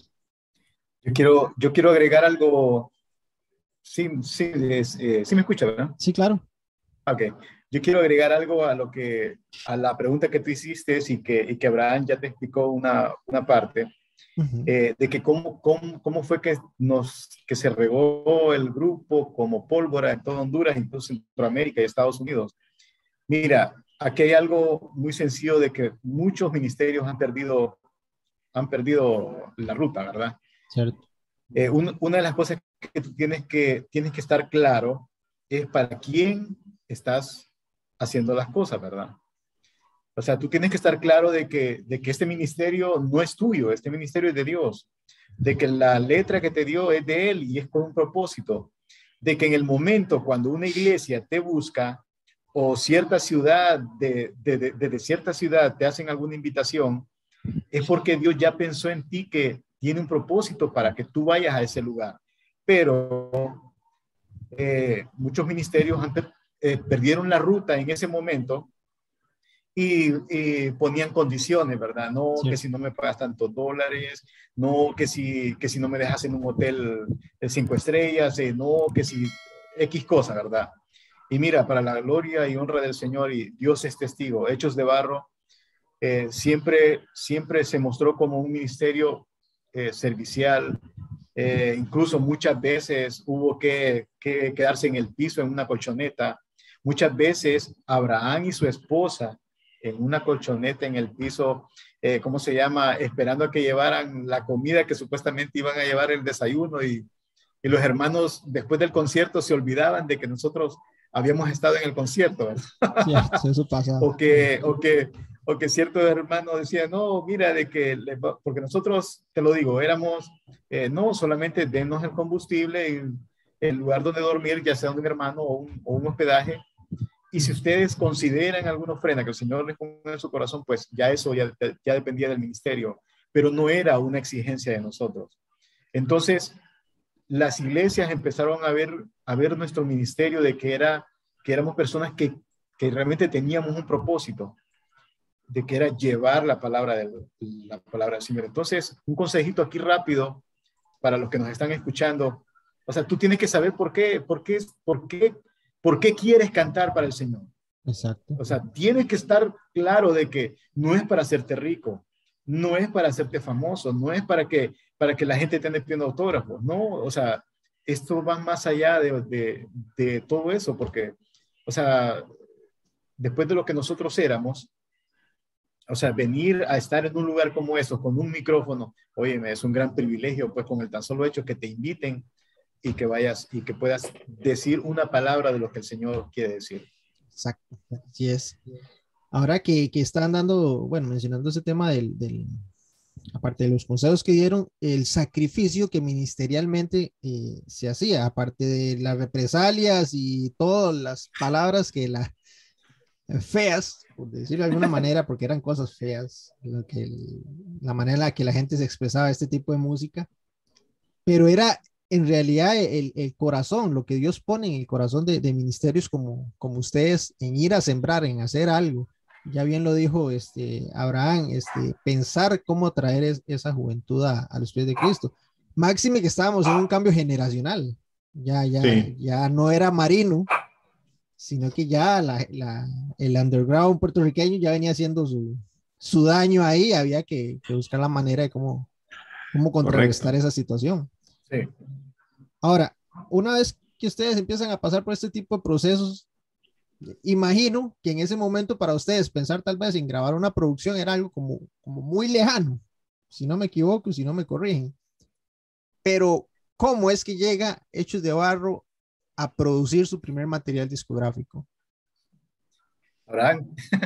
Yo quiero, yo quiero agregar algo. Sí, sí, es, eh, sí me escucha, ¿verdad? Sí, claro. Ok. Yo quiero agregar algo a lo que, a la pregunta que tú hiciste y que, y que Abraham ya te explicó una, una parte, uh-huh. eh, de que cómo, cómo, cómo fue que, nos, que se regó el grupo como pólvora en toda Honduras, incluso en Centroamérica y Estados Unidos. Mira, aquí hay algo muy sencillo de que muchos ministerios han perdido, han perdido la ruta, ¿verdad? Cierto. Eh, un, una de las cosas que tú tienes que, tienes que estar claro es para quién estás haciendo las cosas, ¿verdad? O sea, tú tienes que estar claro de que, de que este ministerio no es tuyo, este ministerio es de Dios, de que la letra que te dio es de Él y es con un propósito, de que en el momento cuando una iglesia te busca, o cierta ciudad, de, de, de, de cierta ciudad te hacen alguna invitación, es porque Dios ya pensó en ti que tiene un propósito para que tú vayas a ese lugar. Pero eh, muchos ministerios antes, eh, perdieron la ruta en ese momento y, y ponían condiciones, ¿verdad? No, sí. Que si no me pagas tantos dólares, no, que si, que si no me dejas en un hotel de cinco estrellas, eh, no, que si X cosa, ¿verdad? Y mira, para la gloria y honra del Señor, y Dios es testigo, Hechos de Barro eh, siempre, siempre se mostró como un ministerio eh, servicial. Eh, incluso muchas veces hubo que, que quedarse en el piso en una colchoneta. Muchas veces Abraham y su esposa en una colchoneta en el piso, eh, ¿cómo se llama? Esperando a que llevaran la comida que supuestamente iban a llevar el desayuno, y, y los hermanos después del concierto se olvidaban de que nosotros habíamos estado en el concierto, ¿verdad? Sí, eso pasa. o, que, o, que, o que ciertos hermanos decían, no, mira, de que, porque nosotros, te lo digo, éramos, eh, no, solamente denos el combustible y el lugar donde dormir, ya sea un hermano o un, o un hospedaje. Y si ustedes consideran alguna ofrenda que el Señor les ponga en su corazón, pues ya eso ya, ya dependía del ministerio, pero no era una exigencia de nosotros. Entonces, las iglesias empezaron a ver, a ver nuestro ministerio de que, era, que éramos personas que, que realmente teníamos un propósito, de que era llevar la palabra, del, la palabra del Señor. Entonces, un consejito aquí rápido para los que nos están escuchando. O sea, tú tienes que saber por qué, por qué, por qué, por qué quieres cantar para el Señor. Exacto. O sea, tienes que estar claro de que no es para hacerte rico, no es para hacerte famoso, no es para que, para que la gente te ande pidiendo autógrafos, no, o sea, esto va más allá de, de, de todo eso, porque, o sea, después de lo que nosotros éramos, o sea, venir a estar en un lugar como eso, con un micrófono, oye, es un gran privilegio, pues con el tan solo hecho que te inviten y que vayas y que puedas decir una palabra de lo que el Señor quiere decir. Exacto, así es. Ahora que, que están dando, bueno, mencionando ese tema del, del, aparte de los consejos que dieron, el sacrificio que ministerialmente eh, se hacía, aparte de las represalias y todas las palabras que la feas, por decirlo de alguna manera, porque eran cosas feas, lo que el, la manera en la que la gente se expresaba este tipo de música, pero era en realidad el, el corazón, lo que Dios pone en el corazón de, de ministerios como, como ustedes, en ir a sembrar, en hacer algo. Ya bien lo dijo este, Abraham, este, pensar cómo traer es, esa juventud a, a los pies de Cristo. Máxime que estábamos en un cambio generacional, ya, ya, sí. ya no era Marino, sino que ya la, la, el underground puertorriqueño ya venía haciendo su, su daño ahí, había que, que buscar la manera de cómo, cómo contrarrestar esa situación. Sí. Ahora, una vez que ustedes empiezan a pasar por este tipo de procesos, imagino que en ese momento para ustedes pensar tal vez en grabar una producción era algo como, como muy lejano, si no me equivoco, si no me corrigen. Pero, ¿cómo es que llega Hechos de Barro a producir su primer material discográfico? Abraham.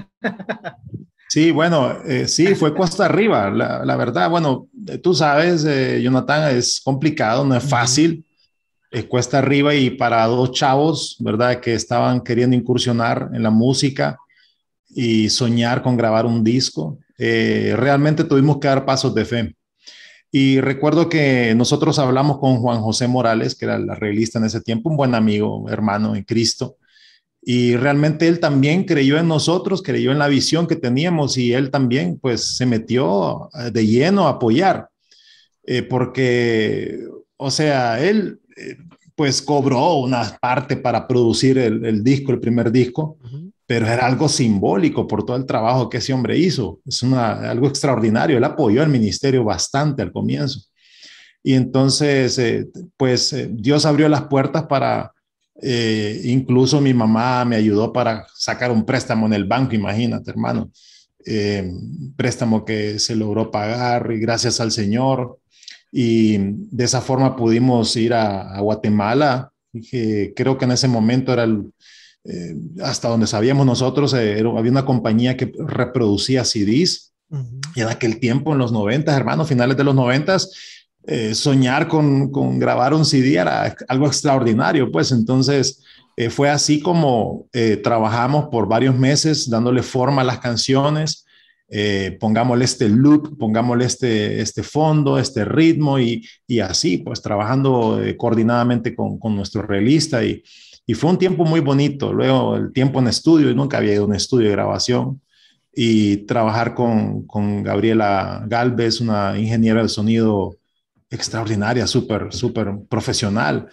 Sí, bueno, eh, sí, fue cuesta arriba, la, la verdad. Bueno, tú sabes, eh, Jonathan, es complicado, no es fácil, es cuesta arriba, y para dos chavos, ¿verdad?, que estaban queriendo incursionar en la música y soñar con grabar un disco, eh, realmente tuvimos que dar pasos de fe. Y recuerdo que nosotros hablamos con Juan José Morales, que era el arreglista en ese tiempo, un buen amigo, hermano en Cristo. Y realmente él también creyó en nosotros, creyó en la visión que teníamos, y él también pues se metió de lleno a apoyar, eh, porque, o sea, él eh, pues cobró una parte para producir el, el disco, el primer disco, uh-huh. pero era algo simbólico por todo el trabajo que ese hombre hizo. Es una, algo extraordinario. Él apoyó al ministerio bastante al comienzo. Y entonces, eh, pues eh, Dios abrió las puertas para... Eh, incluso mi mamá me ayudó para sacar un préstamo en el banco, imagínate, hermano, eh, préstamo que se logró pagar, y gracias al Señor, y de esa forma pudimos ir a, a Guatemala, que creo que en ese momento era el, eh, hasta donde sabíamos nosotros, eh, era, había una compañía que reproducía C Ds, uh-huh. y en aquel tiempo, en los noventas, hermano, finales de los noventas, Eh, soñar con, con grabar un C D era algo extraordinario, pues. Entonces eh, fue así como eh, trabajamos por varios meses dándole forma a las canciones, eh, pongámosle este loop, pongámosle este, este fondo, este ritmo, y, y así pues trabajando eh, coordinadamente con, con nuestro realista, y, y fue un tiempo muy bonito. Luego el tiempo en estudio, yo nunca había ido a un estudio de grabación, y trabajar con, con Gabriela Galvez, una ingeniera de sonido extraordinaria, súper, súper profesional.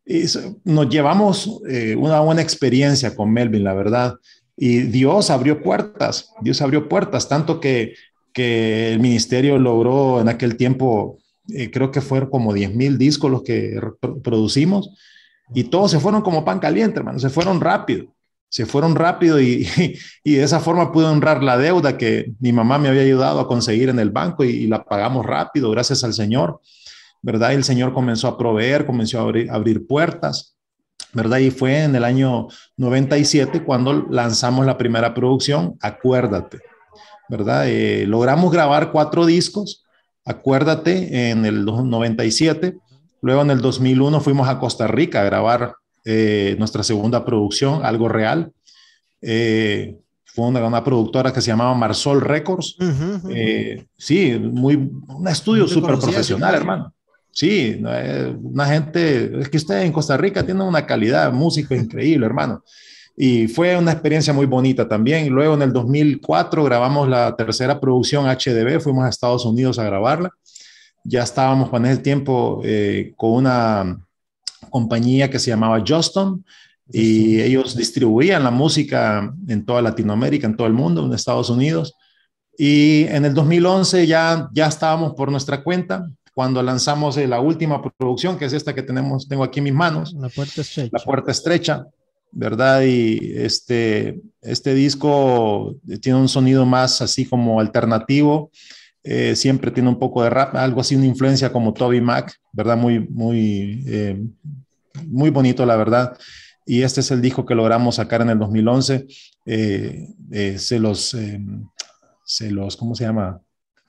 y nos llevamos eh, una buena experiencia con Melvin, la verdad. Y Dios abrió puertas, Dios abrió puertas, tanto que, que el ministerio logró en aquel tiempo, eh, creo que fueron como diez mil discos los que producimos, y todos se fueron como pan caliente, hermano, se fueron rápido, se fueron rápido y, y, y de esa forma pude honrar la deuda que mi mamá me había ayudado a conseguir en el banco y, y la pagamos rápido, gracias al Señor, ¿verdad? Y el Señor comenzó a proveer, comenzó a abrir, a abrir puertas, ¿verdad? Y fue en el año noventa y siete cuando lanzamos la primera producción, Acuérdate, ¿verdad? Eh, logramos grabar cuatro discos, Acuérdate, en el noventa y siete. Luego en el dos mil uno fuimos a Costa Rica a grabar eh, nuestra segunda producción, Algo Real. Eh, fue una, una productora que se llamaba Marsol Records. Uh-huh, uh-huh. Eh, sí, muy, un estudio súper profesional, hermano. Sí, una gente, es que usted en Costa Rica tiene una calidad música increíble, hermano. Y fue una experiencia muy bonita también. Luego en el dos mil cuatro grabamos la tercera producción H D B, fuimos a Estados Unidos a grabarla. Ya estábamos en ese tiempo eh, con una compañía que se llamaba Juston y sí, ellos distribuían la música en toda Latinoamérica, en todo el mundo, en Estados Unidos. Y en el dos mil once ya, ya estábamos por nuestra cuenta cuando lanzamos la última producción, que es esta que tenemos, tengo aquí en mis manos. La Puerta Estrecha. La Puerta Estrecha, ¿verdad? Y este, este disco tiene un sonido más así como alternativo. Eh, siempre tiene un poco de rap, algo así, una influencia como Toby Mac, ¿verdad? Muy, muy, eh, muy bonito, la verdad. Y este es el disco que logramos sacar en el dos mil once. Eh, eh, se los, eh, se los, ¿cómo se llama?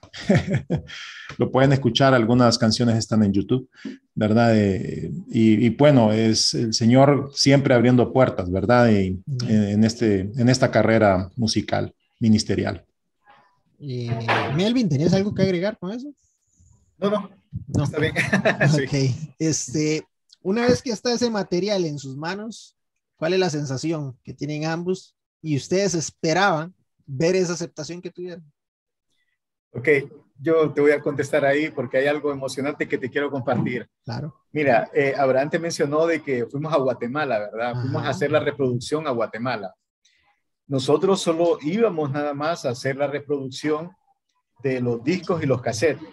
Lo pueden escuchar, algunas canciones están en YouTube, ¿verdad? Eh, y, y bueno, es el Señor siempre abriendo puertas, ¿verdad? Y, en, en, este, en esta carrera musical, ministerial. Eh, Melvin, ¿tenías algo que agregar con eso? No, no, no. Está bien. Sí. Ok, este, una vez que está ese material en sus manos, ¿cuál es la sensación que tienen ambos? Y ustedes esperaban ver esa aceptación que tuvieron. Ok, yo te voy a contestar ahí porque hay algo emocionante que te quiero compartir. Claro. Mira, eh, Abraham te mencionó de que fuimos a Guatemala, ¿verdad? Ajá. Fuimos a hacer la reproducción a Guatemala. Nosotros solo íbamos nada más a hacer la reproducción de los discos y los cassettes.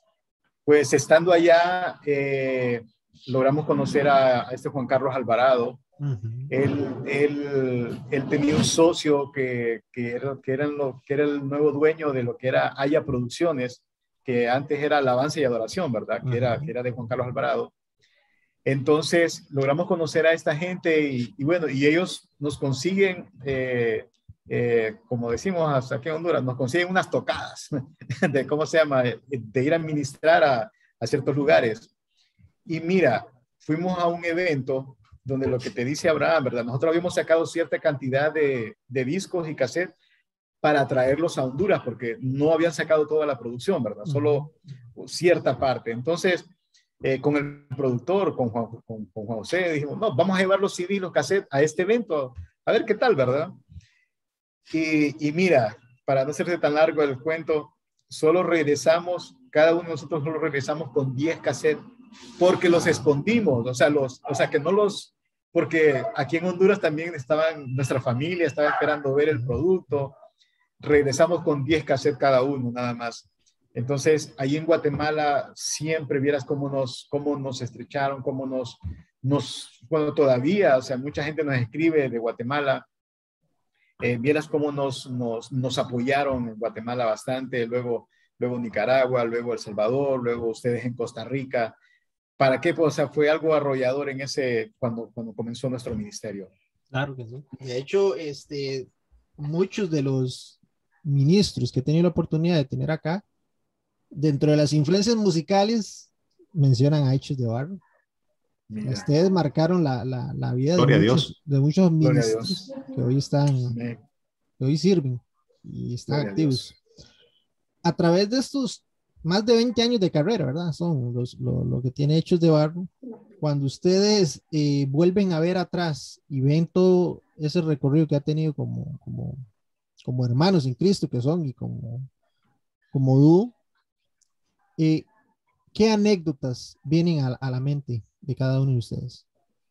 Pues estando allá, eh, logramos conocer a, a este Juan Carlos Alvarado. Uh-huh. Él, él, él tenía un socio que, que, era, que, eran lo, que era el nuevo dueño de lo que era Haya Producciones, que antes era Alabanza y Adoración, ¿verdad? Uh-huh. Que era, que era de Juan Carlos Alvarado. Entonces logramos conocer a esta gente y, y bueno, y ellos nos consiguen, eh, eh, como decimos hasta aquí en Honduras, nos consiguen unas tocadas de, ¿cómo se llama? De ir a ministrar a, a ciertos lugares. Y mira, fuimos a un evento donde lo que te dice Abraham, ¿verdad? Nosotros habíamos sacado cierta cantidad de, de discos y cassettes para traerlos a Honduras, porque no habían sacado toda la producción, ¿verdad? Solo cierta parte. Entonces, eh, con el productor, con Juan, con, con Juan José, dijimos, no, vamos a llevar los C D y los cassettes a este evento, a ver qué tal, ¿verdad? Y, y mira, para no hacerse tan largo el cuento, solo regresamos, cada uno de nosotros solo regresamos con diez cassettes, porque los escondimos, o sea, los, o sea, que no los, porque aquí en Honduras también estaban, nuestra familia estaba esperando ver el producto, regresamos con diez cassettes cada uno, nada más. Entonces, ahí en Guatemala siempre vieras cómo nos, cómo nos estrecharon, cómo nos, nos, bueno, todavía, o sea, mucha gente nos escribe de Guatemala, eh, vieras cómo nos, nos, nos apoyaron en Guatemala bastante, luego, luego Nicaragua, luego El Salvador, luego ustedes en Costa Rica. ¿Para qué? Pues, o sea, fue algo arrollador en ese, cuando, cuando comenzó nuestro ministerio. Claro que sí. De hecho, este, muchos de los ministros que he tenido la oportunidad de tener acá, dentro de las influencias musicales, mencionan a Hechos de Barro. Mira. Ustedes marcaron la, la, la vida de muchos, de muchos ministros que hoy están, que hoy sirven y están Gloria activos. A, a través de estos más de veinte años de carrera, ¿verdad? Son los, lo, lo que tiene Hechos de Barro. Cuando ustedes eh, vuelven a ver atrás y ven todo ese recorrido que ha tenido como, como, como hermanos en Cristo que son y como, como dúo, eh, ¿qué anécdotas vienen a, a la mente de cada uno de ustedes?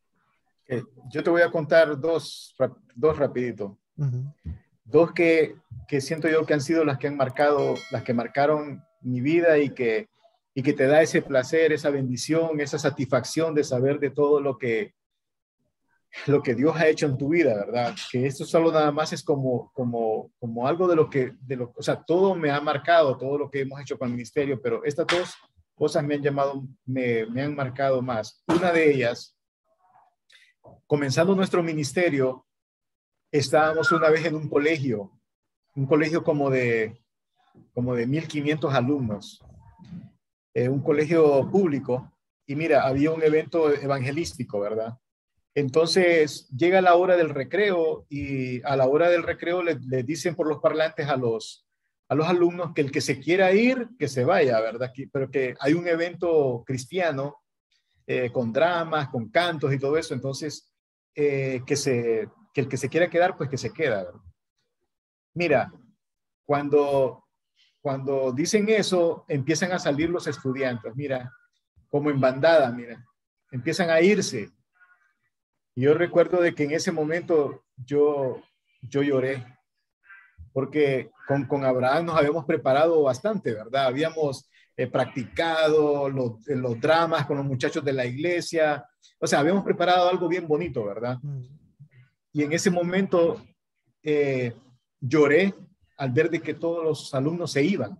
Okay. Yo te voy a contar dos, dos rapidito. Uh-huh. Dos que, que siento yo que han sido las que han marcado, las que marcaron mi vida y que, y que te da ese placer, esa bendición, esa satisfacción de saber de todo lo que, lo que Dios ha hecho en tu vida, ¿verdad? Que esto solo nada más es como, como, como algo de lo que, de lo, o sea, todo me ha marcado, todo lo que hemos hecho con el ministerio, pero estas dos cosas me han llamado, me, me han marcado más. Una de ellas, comenzando nuestro ministerio, estábamos una vez en un colegio, un colegio como de, como de mil quinientos alumnos, eh, un colegio público, y mira, había un evento evangelístico, ¿verdad? Entonces llega la hora del recreo y a la hora del recreo le, le dicen por los parlantes a los, a los alumnos que el que se quiera ir, que se vaya, ¿verdad? Pero que hay un evento cristiano eh, con dramas, con cantos y todo eso, entonces eh, que, se, que el que se quiera quedar, pues que se queda, ¿verdad? Mira, cuando, cuando dicen eso, empiezan a salir los estudiantes, mira, como en bandada, mira, empiezan a irse. Y yo recuerdo de que en ese momento yo, yo lloré, porque con, con Abraham nos habíamos preparado bastante, ¿verdad? Habíamos eh, practicado los, los dramas con los muchachos de la iglesia, o sea, habíamos preparado algo bien bonito, ¿verdad? Y en ese momento eh, lloré al ver de que todos los alumnos se iban.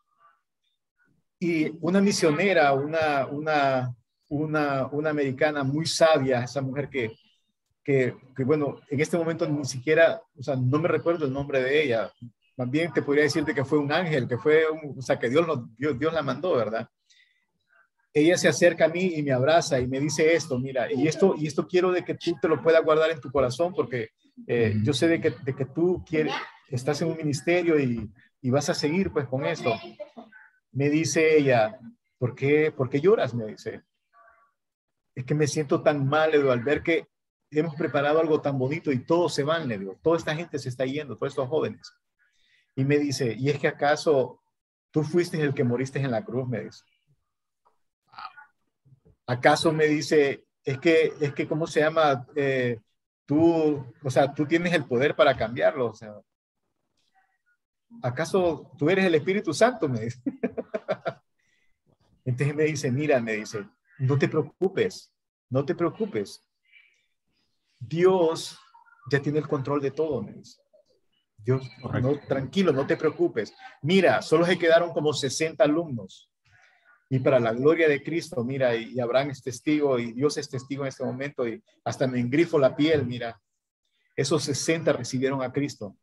Y una misionera, una, una, una, una americana muy sabia, esa mujer que, que, que, bueno, en este momento ni siquiera, o sea, no me recuerdo el nombre de ella. Más bien te podría decirte que fue un ángel, que fue, un, o sea, que Dios, lo, Dios, Dios la mandó, ¿verdad? Ella se acerca a mí y me abraza y me dice esto, mira, y esto, y esto quiero de que tú te lo puedas guardar en tu corazón, porque eh, yo sé de que, de que tú quieres, estás en un ministerio y, y vas a seguir pues con esto. Me dice ella, ¿por qué, ¿por qué lloras? Me dice. Es que me siento tan mal, le digo, al ver que hemos preparado algo tan bonito y todos se van, le digo, toda esta gente se está yendo, todos estos jóvenes. Y me dice, ¿y es que acaso tú fuiste el que moriste en la cruz? Me dice. ¿Acaso me dice, es que, es que ¿cómo se llama? Eh, tú, o sea, tú tienes el poder para cambiarlo, o sea, ¿acaso tú eres el Espíritu Santo? Me dice. Entonces me dice, mira, me dice, no te preocupes, no te preocupes. Dios ya tiene el control de todo, me dice. Dios, no, tranquilo, no te preocupes. Mira, solo se quedaron como sesenta alumnos. Y para la gloria de Cristo, mira, y Abraham es testigo, y Dios es testigo en este momento, y hasta me engrifo la piel, mira. Esos sesenta recibieron a Cristo.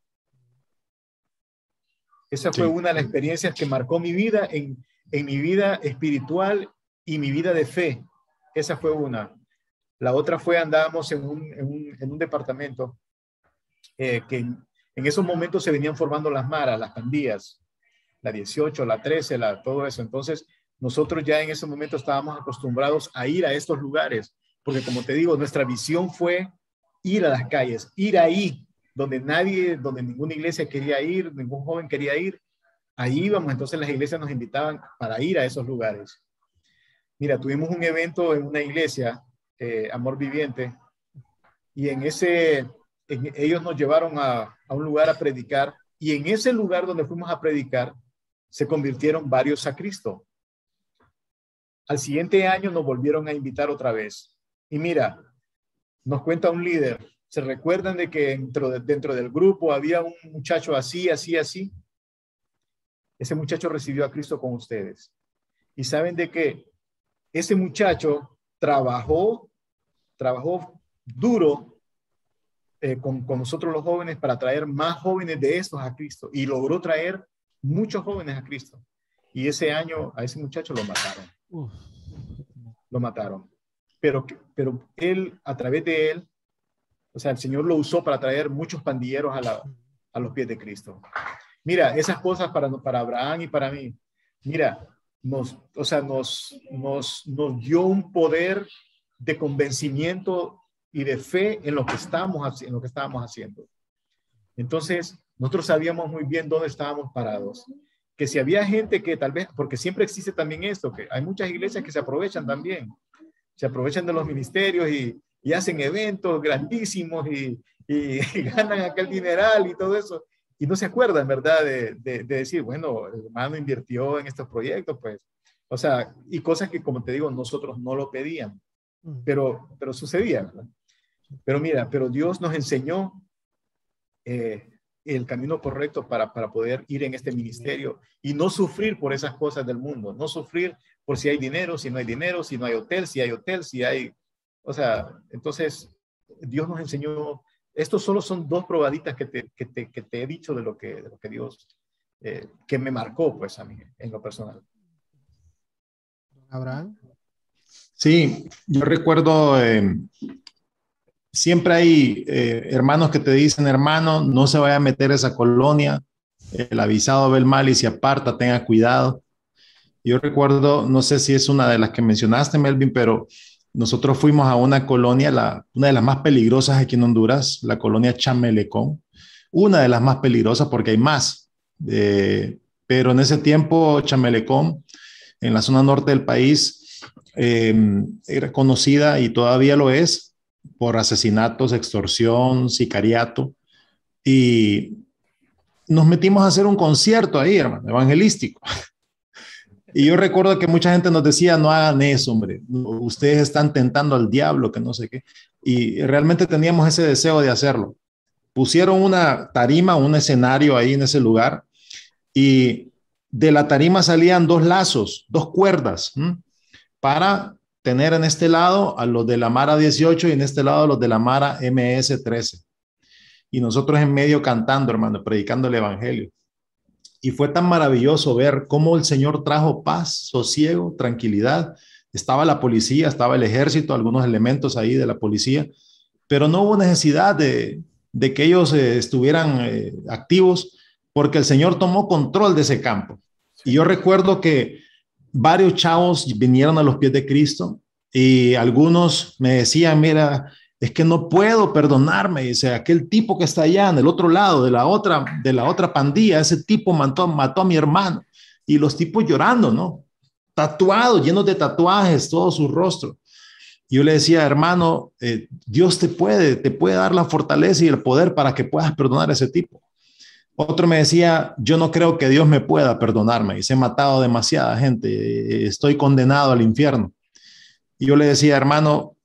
Esa fue sí. una de las experiencias que marcó mi vida, en, en mi vida espiritual y mi vida de fe. Esa fue una. La otra fue, andábamos en un, en un, en un departamento eh, que en, en esos momentos se venían formando las maras, las pandillas, la dieciocho, la trece, la, todo eso. Entonces, nosotros ya en ese momento estábamos acostumbrados a ir a estos lugares, porque como te digo, nuestra visión fue ir a las calles, ir ahí, donde nadie, donde ninguna iglesia quería ir, ningún joven quería ir. Ahí íbamos, entonces las iglesias nos invitaban para ir a esos lugares. Mira, tuvimos un evento en una iglesia, eh, Amor Viviente, y en ese, en, ellos nos llevaron a, a un lugar a predicar, y en ese lugar donde fuimos a predicar, se convirtieron varios a Cristo. Al siguiente año nos volvieron a invitar otra vez. Y mira, nos cuenta un líder, ¿se recuerdan de que dentro, de, dentro del grupo había un muchacho así, así, así? Ese muchacho recibió a Cristo con ustedes. Y saben de que ese muchacho trabajó, trabajó duro eh, con, con nosotros los jóvenes para traer más jóvenes de estos a Cristo. Y logró traer muchos jóvenes a Cristo. Y ese año a ese muchacho lo mataron. Uf. Lo mataron. Pero, pero él, a través de él, o sea, el Señor lo usó para traer muchos pandilleros a, la, a los pies de Cristo. Mira, esas cosas para, para Abraham y para mí, mira, nos, o sea, nos, nos, nos dio un poder de convencimiento y de fe en lo que estábamos, en lo que estábamos haciendo. Entonces, nosotros sabíamos muy bien dónde estábamos parados. Que si había gente que tal vez, porque siempre existe también esto, que hay muchas iglesias que se aprovechan también, se aprovechan de los ministerios y, y hacen eventos grandísimos y, y, y ganan aquel dineral y todo eso. Y no se acuerdan, ¿verdad? De, de, de decir, bueno, el hermano invirtió en estos proyectos, pues. O sea, y cosas que, como te digo, nosotros no lo pedíamos, pero, pero sucedía, ¿verdad? Pero mira, pero Dios nos enseñó eh, el camino correcto para, para poder ir en este ministerio y no sufrir por esas cosas del mundo, no sufrir por si hay dinero, si no hay dinero, si no hay hotel, si hay hotel, si hay... O sea, entonces Dios nos enseñó, estos solo son dos probaditas que te, que te, que te he dicho de lo que, de lo que Dios, eh, que me marcó pues a mí en lo personal. Abraham. Sí, yo recuerdo, eh, siempre hay eh, hermanos que te dicen, hermano, no se vaya a meter a esa colonia, el avisado ve el mal y se aparta, tenga cuidado. Yo recuerdo, no sé si es una de las que mencionaste, Melvin, pero nosotros fuimos a una colonia, la, una de las más peligrosas aquí en Honduras, la colonia Chamelecón, una de las más peligrosas porque hay más, eh, pero en ese tiempo Chamelecón, en la zona norte del país, eh, era conocida y todavía lo es por asesinatos, extorsión, sicariato, y nos metimos a hacer un concierto ahí, hermano, evangelístico. Y yo recuerdo que mucha gente nos decía, no hagan eso, hombre, ustedes están tentando al diablo, que no sé qué, y realmente teníamos ese deseo de hacerlo. Pusieron una tarima, un escenario ahí en ese lugar, y de la tarima salían dos lazos, dos cuerdas, ¿m? para tener en este lado a los de la Mara dieciocho y en este lado a los de la Mara M S trece. Y nosotros en medio cantando, hermano, predicando el evangelio. Y fue tan maravilloso ver cómo el Señor trajo paz, sosiego, tranquilidad. Estaba la policía, estaba el ejército, algunos elementos ahí de la policía, pero no hubo necesidad de, de que ellos eh, estuvieran eh, activos, porque el Señor tomó control de ese campo. Y yo recuerdo que varios chavos vinieron a los pies de Cristo y algunos me decían, mira, es que no puedo perdonarme. Dice, aquel tipo que está allá en el otro lado de la otra, de la otra pandilla, ese tipo mató, mató a mi hermano. Y los tipos llorando, ¿no? Tatuados, llenos de tatuajes, todo su rostro. Y yo le decía, hermano, eh, Dios te puede, te puede dar la fortaleza y el poder para que puedas perdonar a ese tipo. Otro me decía, yo no creo que Dios me pueda perdonarme. Y se he matado demasiada gente, estoy condenado al infierno. Y yo le decía, hermano,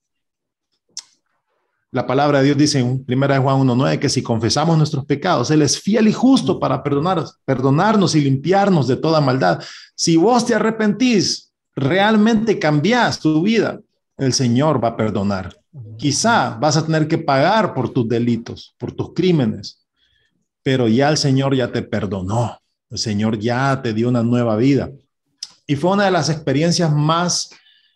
la palabra de Dios dice en primera de Juan uno nueve que si confesamos nuestros pecados, Él es fiel y justo para perdonar, perdonarnos y limpiarnos de toda maldad. Si vos te arrepentís, realmente cambiás tu vida, el Señor va a perdonar. Quizá vas a tener que pagar por tus delitos, por tus crímenes, pero ya el Señor ya te perdonó. El Señor ya te dio una nueva vida. Y fue una de las experiencias más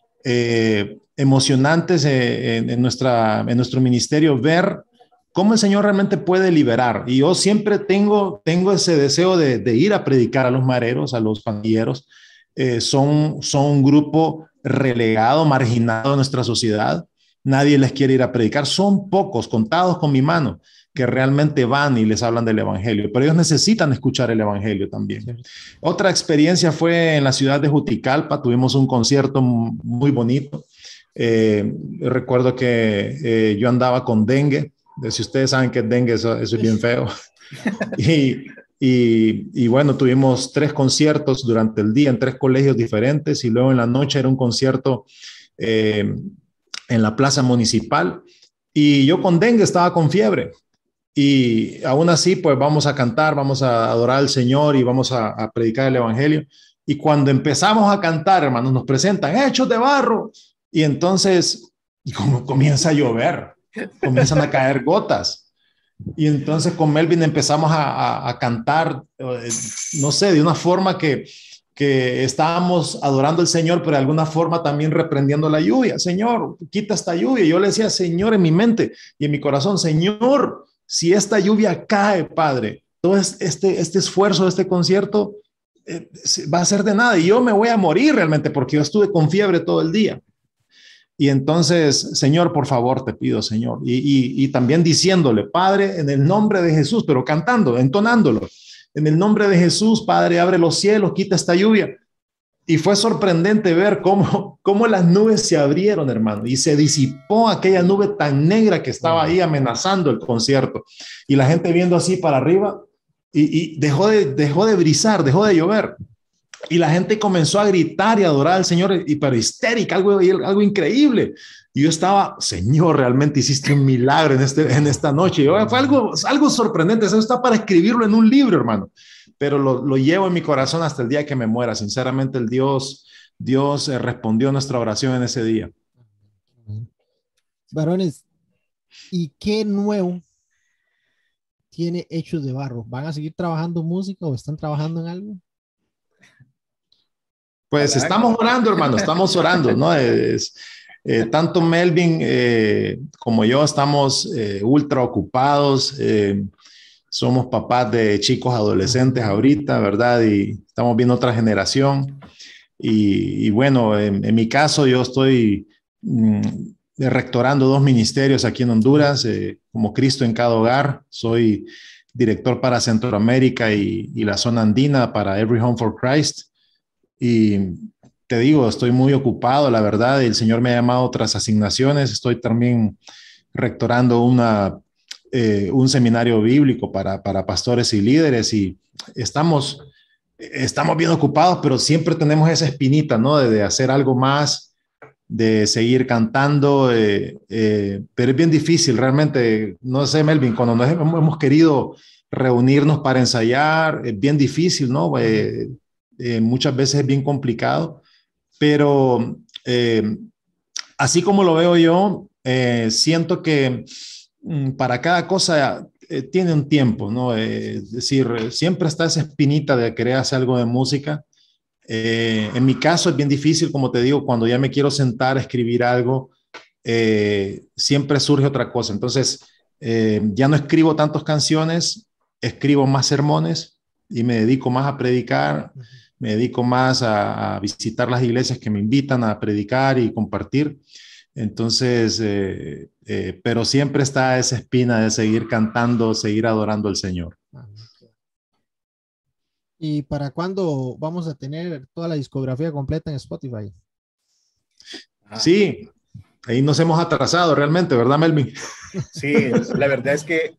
eh, emocionantes eh, en, en, nuestra, en nuestro ministerio, ver cómo el Señor realmente puede liberar. Y yo siempre tengo, tengo ese deseo de, de ir a predicar a los mareros, a los pandilleros. Eh, son, son un grupo relegado, marginado de nuestra sociedad. Nadie les quiere ir a predicar. Son pocos, contados con mi mano, que realmente van y les hablan del evangelio, pero ellos necesitan escuchar el evangelio también. Sí. Otra experiencia fue en la ciudad de Juticalpa. Tuvimos un concierto muy bonito. Eh, recuerdo que eh, yo andaba con dengue. Si ustedes saben que es dengue, eso, eso es bien feo. y, y, y bueno, tuvimos tres conciertos durante el día en tres colegios diferentes y luego en la noche era un concierto eh, en la plaza municipal y yo con dengue estaba con fiebre. Y aún así, pues vamos a cantar, vamos a adorar al Señor y vamos a, a predicar el evangelio. Y cuando empezamos a cantar, hermanos, nos presentan hechos de barro. Y entonces, y como comienza a llover, comienzan a caer gotas. Y entonces con Melvin empezamos a, a, a cantar, eh, no sé, de una forma que, que estábamos adorando al Señor, pero de alguna forma también reprendiendo la lluvia. Señor, quita esta lluvia. Y yo le decía, Señor, en mi mente y en mi corazón, Señor, si esta lluvia cae, Padre, todo este, este esfuerzo de este concierto eh, va a ser de nada y yo me voy a morir realmente porque yo estuve con fiebre todo el día. Y entonces, Señor, por favor, te pido, Señor. Y, y, y también diciéndole, Padre, en el nombre de Jesús, pero cantando, entonándolo. En el nombre de Jesús, Padre, abre los cielos, quita esta lluvia. Y fue sorprendente ver cómo, cómo las nubes se abrieron, hermano, y se disipó aquella nube tan negra que estaba ahí amenazando el concierto. Y la gente viendo así para arriba, y, y dejó de, dejó de brisar, dejó de llover. Y la gente comenzó a gritar y adorar al Señor, y, pero histérica, algo, algo increíble. Y yo estaba, Señor, realmente hiciste un milagro en, este, en esta noche. Yo, fue algo, algo sorprendente. Eso está para escribirlo en un libro, hermano. Pero lo, lo llevo en mi corazón hasta el día que me muera. Sinceramente, el Dios, Dios eh, respondió a nuestra oración en ese día. Varones, ¿y qué nuevo tiene Hechos de Barro? ¿Van a seguir trabajando música o están trabajando en algo? Pues estamos orando, hermano, estamos orando, ¿no? Es, eh, tanto Melvin eh, como yo estamos eh, ultra ocupados. Eh, somos papás de chicos adolescentes ahorita, ¿verdad? Y estamos viendo otra generación. Y, y bueno, en, en mi caso yo estoy mm, rectorando dos ministerios aquí en Honduras, eh, como Cristo en cada hogar. Soy director para Centroamérica y, y la zona andina para Every Home for Christ. Y te digo, estoy muy ocupado, la verdad. El Señor me ha llamado a otras asignaciones. Estoy también rectorando una, eh, un seminario bíblico para, para pastores y líderes. Y estamos, estamos bien ocupados, pero siempre tenemos esa espinita, ¿no? De, de hacer algo más, de seguir cantando. Eh, eh, pero es bien difícil, realmente. No sé, Melvin, cuando nos hemos, hemos querido reunirnos para ensayar, es bien difícil, ¿no? Eh, Eh, muchas veces es bien complicado, pero eh, así como lo veo yo, eh, siento que mm, para cada cosa eh, tiene un tiempo, ¿no? Eh, es decir, siempre está esa espinita de querer hacer algo de música. Eh, en mi caso es bien difícil, como te digo, cuando ya me quiero sentar a escribir algo, eh, siempre surge otra cosa. Entonces, eh, ya no escribo tantas canciones, escribo más sermones y me dedico más a predicar. Me dedico más a, a visitar las iglesias que me invitan a predicar y compartir. Entonces, eh, eh, pero siempre está esa espina de seguir cantando, seguir adorando al Señor. ¿Y para cuándo vamos a tener toda la discografía completa en Spotify? Sí, ahí nos hemos atrasado realmente, ¿verdad, Melvin? Sí, la verdad es que,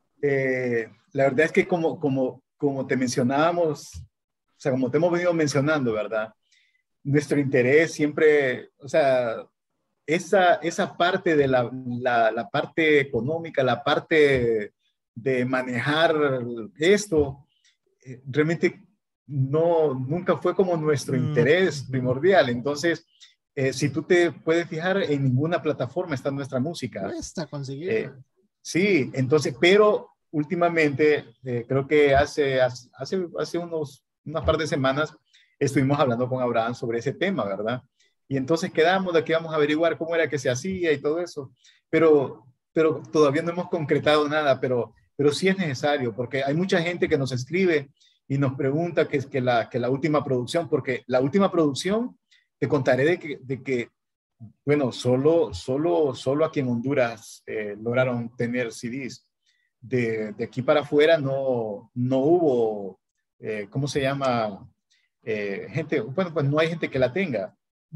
eh, la verdad es que como, como, como te mencionábamos, o sea, como te hemos venido mencionando, ¿verdad? Nuestro interés siempre, o sea, esa, esa parte de la, la, la parte económica, la parte de manejar esto, eh, realmente no, nunca fue como nuestro interés primordial. Entonces, eh, si tú te puedes fijar, en ninguna plataforma está nuestra música. Cuesta conseguir. Eh, sí, entonces, pero últimamente, eh, creo que hace, hace, hace unos unas par de semanas estuvimos hablando con Abraham sobre ese tema, ¿verdad? Y entonces quedamos de que íbamos a averiguar cómo era que se hacía y todo eso, pero, pero todavía no hemos concretado nada, pero, pero sí es necesario, porque hay mucha gente que nos escribe y nos pregunta que es que la, que la última producción, porque la última producción, te contaré de que, de que bueno, solo, solo, solo aquí en Honduras eh, lograron tener C Ds. De, de aquí para afuera no, no hubo... Eh, ¿cómo se llama? Eh, gente, bueno, pues no hay gente que la tenga.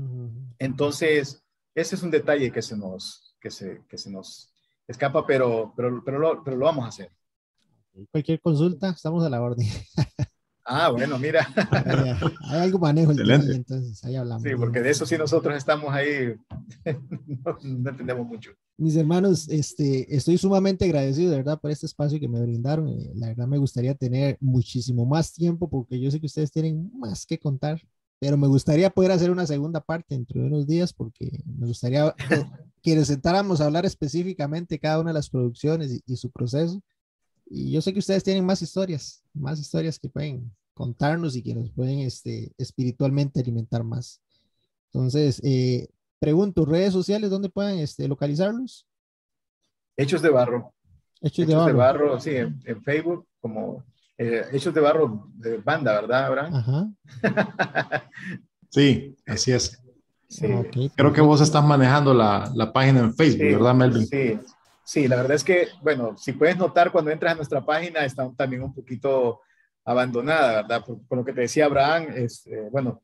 Entonces, ese es un detalle que se nos, que se, que se nos escapa, pero, pero, pero, lo, pero lo vamos a hacer. Cualquier consulta, estamos a la orden. Ah, bueno, mira. Hay, hay algo manejo el día, entonces ahí hablamos. Sí, porque de eso sí nosotros estamos ahí, no, no entendemos mucho. Mis hermanos, este, estoy sumamente agradecido de verdad por este espacio que me brindaron. Eh, la verdad me gustaría tener muchísimo más tiempo porque yo sé que ustedes tienen más que contar, pero me gustaría poder hacer una segunda parte dentro de unos días porque me gustaría que nos sentáramos a hablar específicamente de cada una de las producciones y, y su proceso. Y yo sé que ustedes tienen más historias, más historias que pueden contarnos y que nos pueden este, espiritualmente alimentar más. Entonces, eh, pregunto, redes sociales, ¿dónde pueden este, localizarlos? Hechos de Barro. Hechos, Hechos de Barro. de Barro, sí, en, en Facebook, como eh, Hechos de Barro de banda, ¿verdad, Abraham? Ajá. Sí, así es. Sí. Okay, creo que vos estás manejando la, la página en Facebook, sí, ¿verdad, Melvin? Sí, sí, la verdad es que, bueno, si puedes notar cuando entras a nuestra página, está también un poquito abandonada, ¿verdad? Por, por lo que te decía Abraham, es, eh, bueno,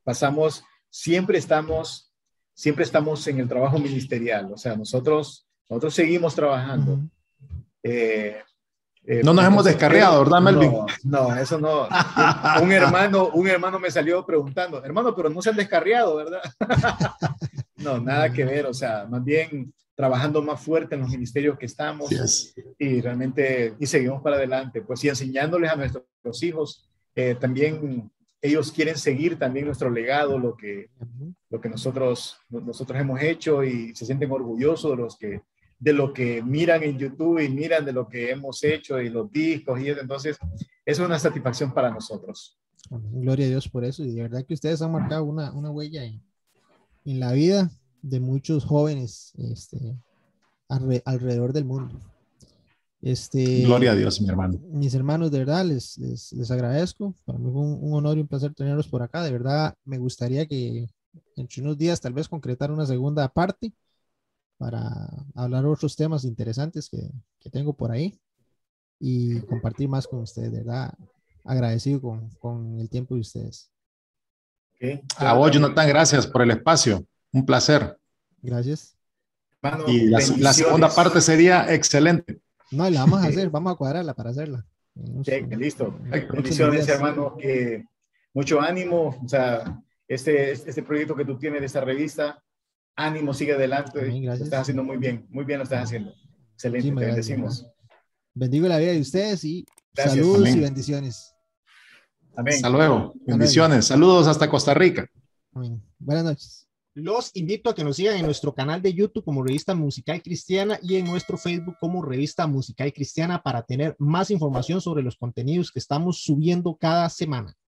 pasamos, siempre estamos, siempre estamos en el trabajo ministerial. O sea, nosotros, nosotros seguimos trabajando. Uh-huh. eh, eh, no nos hemos descarriado, ¿verdad, Melvin? No, no, eso no. Un hermano, un hermano me salió preguntando, hermano, pero no se han descarriado, ¿verdad? No, nada que ver. O sea, más bien trabajando más fuerte en los ministerios que estamos. Yes. Y realmente, y seguimos para adelante, pues, y enseñándoles a nuestros hijos, eh, también ellos quieren seguir también nuestro legado, lo que, lo que nosotros, nosotros hemos hecho, y se sienten orgullosos de, los que, de lo que miran en YouTube y miran de lo que hemos hecho y los discos, y eso. Entonces, eso es una satisfacción para nosotros. Gloria a Dios por eso, y de verdad que ustedes han marcado una, una huella en, en la vida de muchos jóvenes este, alre, alrededor del mundo. Este, Gloria a Dios, mi hermano. Mis hermanos, de verdad, les, les, les agradezco. Para mí fue un, un honor y un placer tenerlos por acá. De verdad, me gustaría que entre unos días tal vez concretar una segunda parte para hablar otros temas interesantes que, que tengo por ahí y compartir más con ustedes. De verdad, agradecido con, con el tiempo de ustedes. Okay. A vos, Jonathan, gracias por el espacio. Un placer. Gracias. Mano, y la, la segunda parte sería excelente. No, la vamos a hacer, vamos a cuadrarla para hacerla. Okay, listo. Bendiciones, hermano, que mucho ánimo. O sea, este, este proyecto que tú tienes de esta revista, ánimo, sigue adelante. Amén, lo estás haciendo muy bien, muy bien lo estás haciendo. Excelente, te bendecimos. Bendigo la vida de ustedes y gracias. Saludos. Amén. Y bendiciones. Amén. Hasta luego. Bendiciones. Saludos hasta Costa Rica. Amén. Buenas noches. Los invito a que nos sigan en nuestro canal de YouTube como Revista Musical Cristiana y en nuestro Facebook como Revista Musical Cristiana para tener más información sobre los contenidos que estamos subiendo cada semana.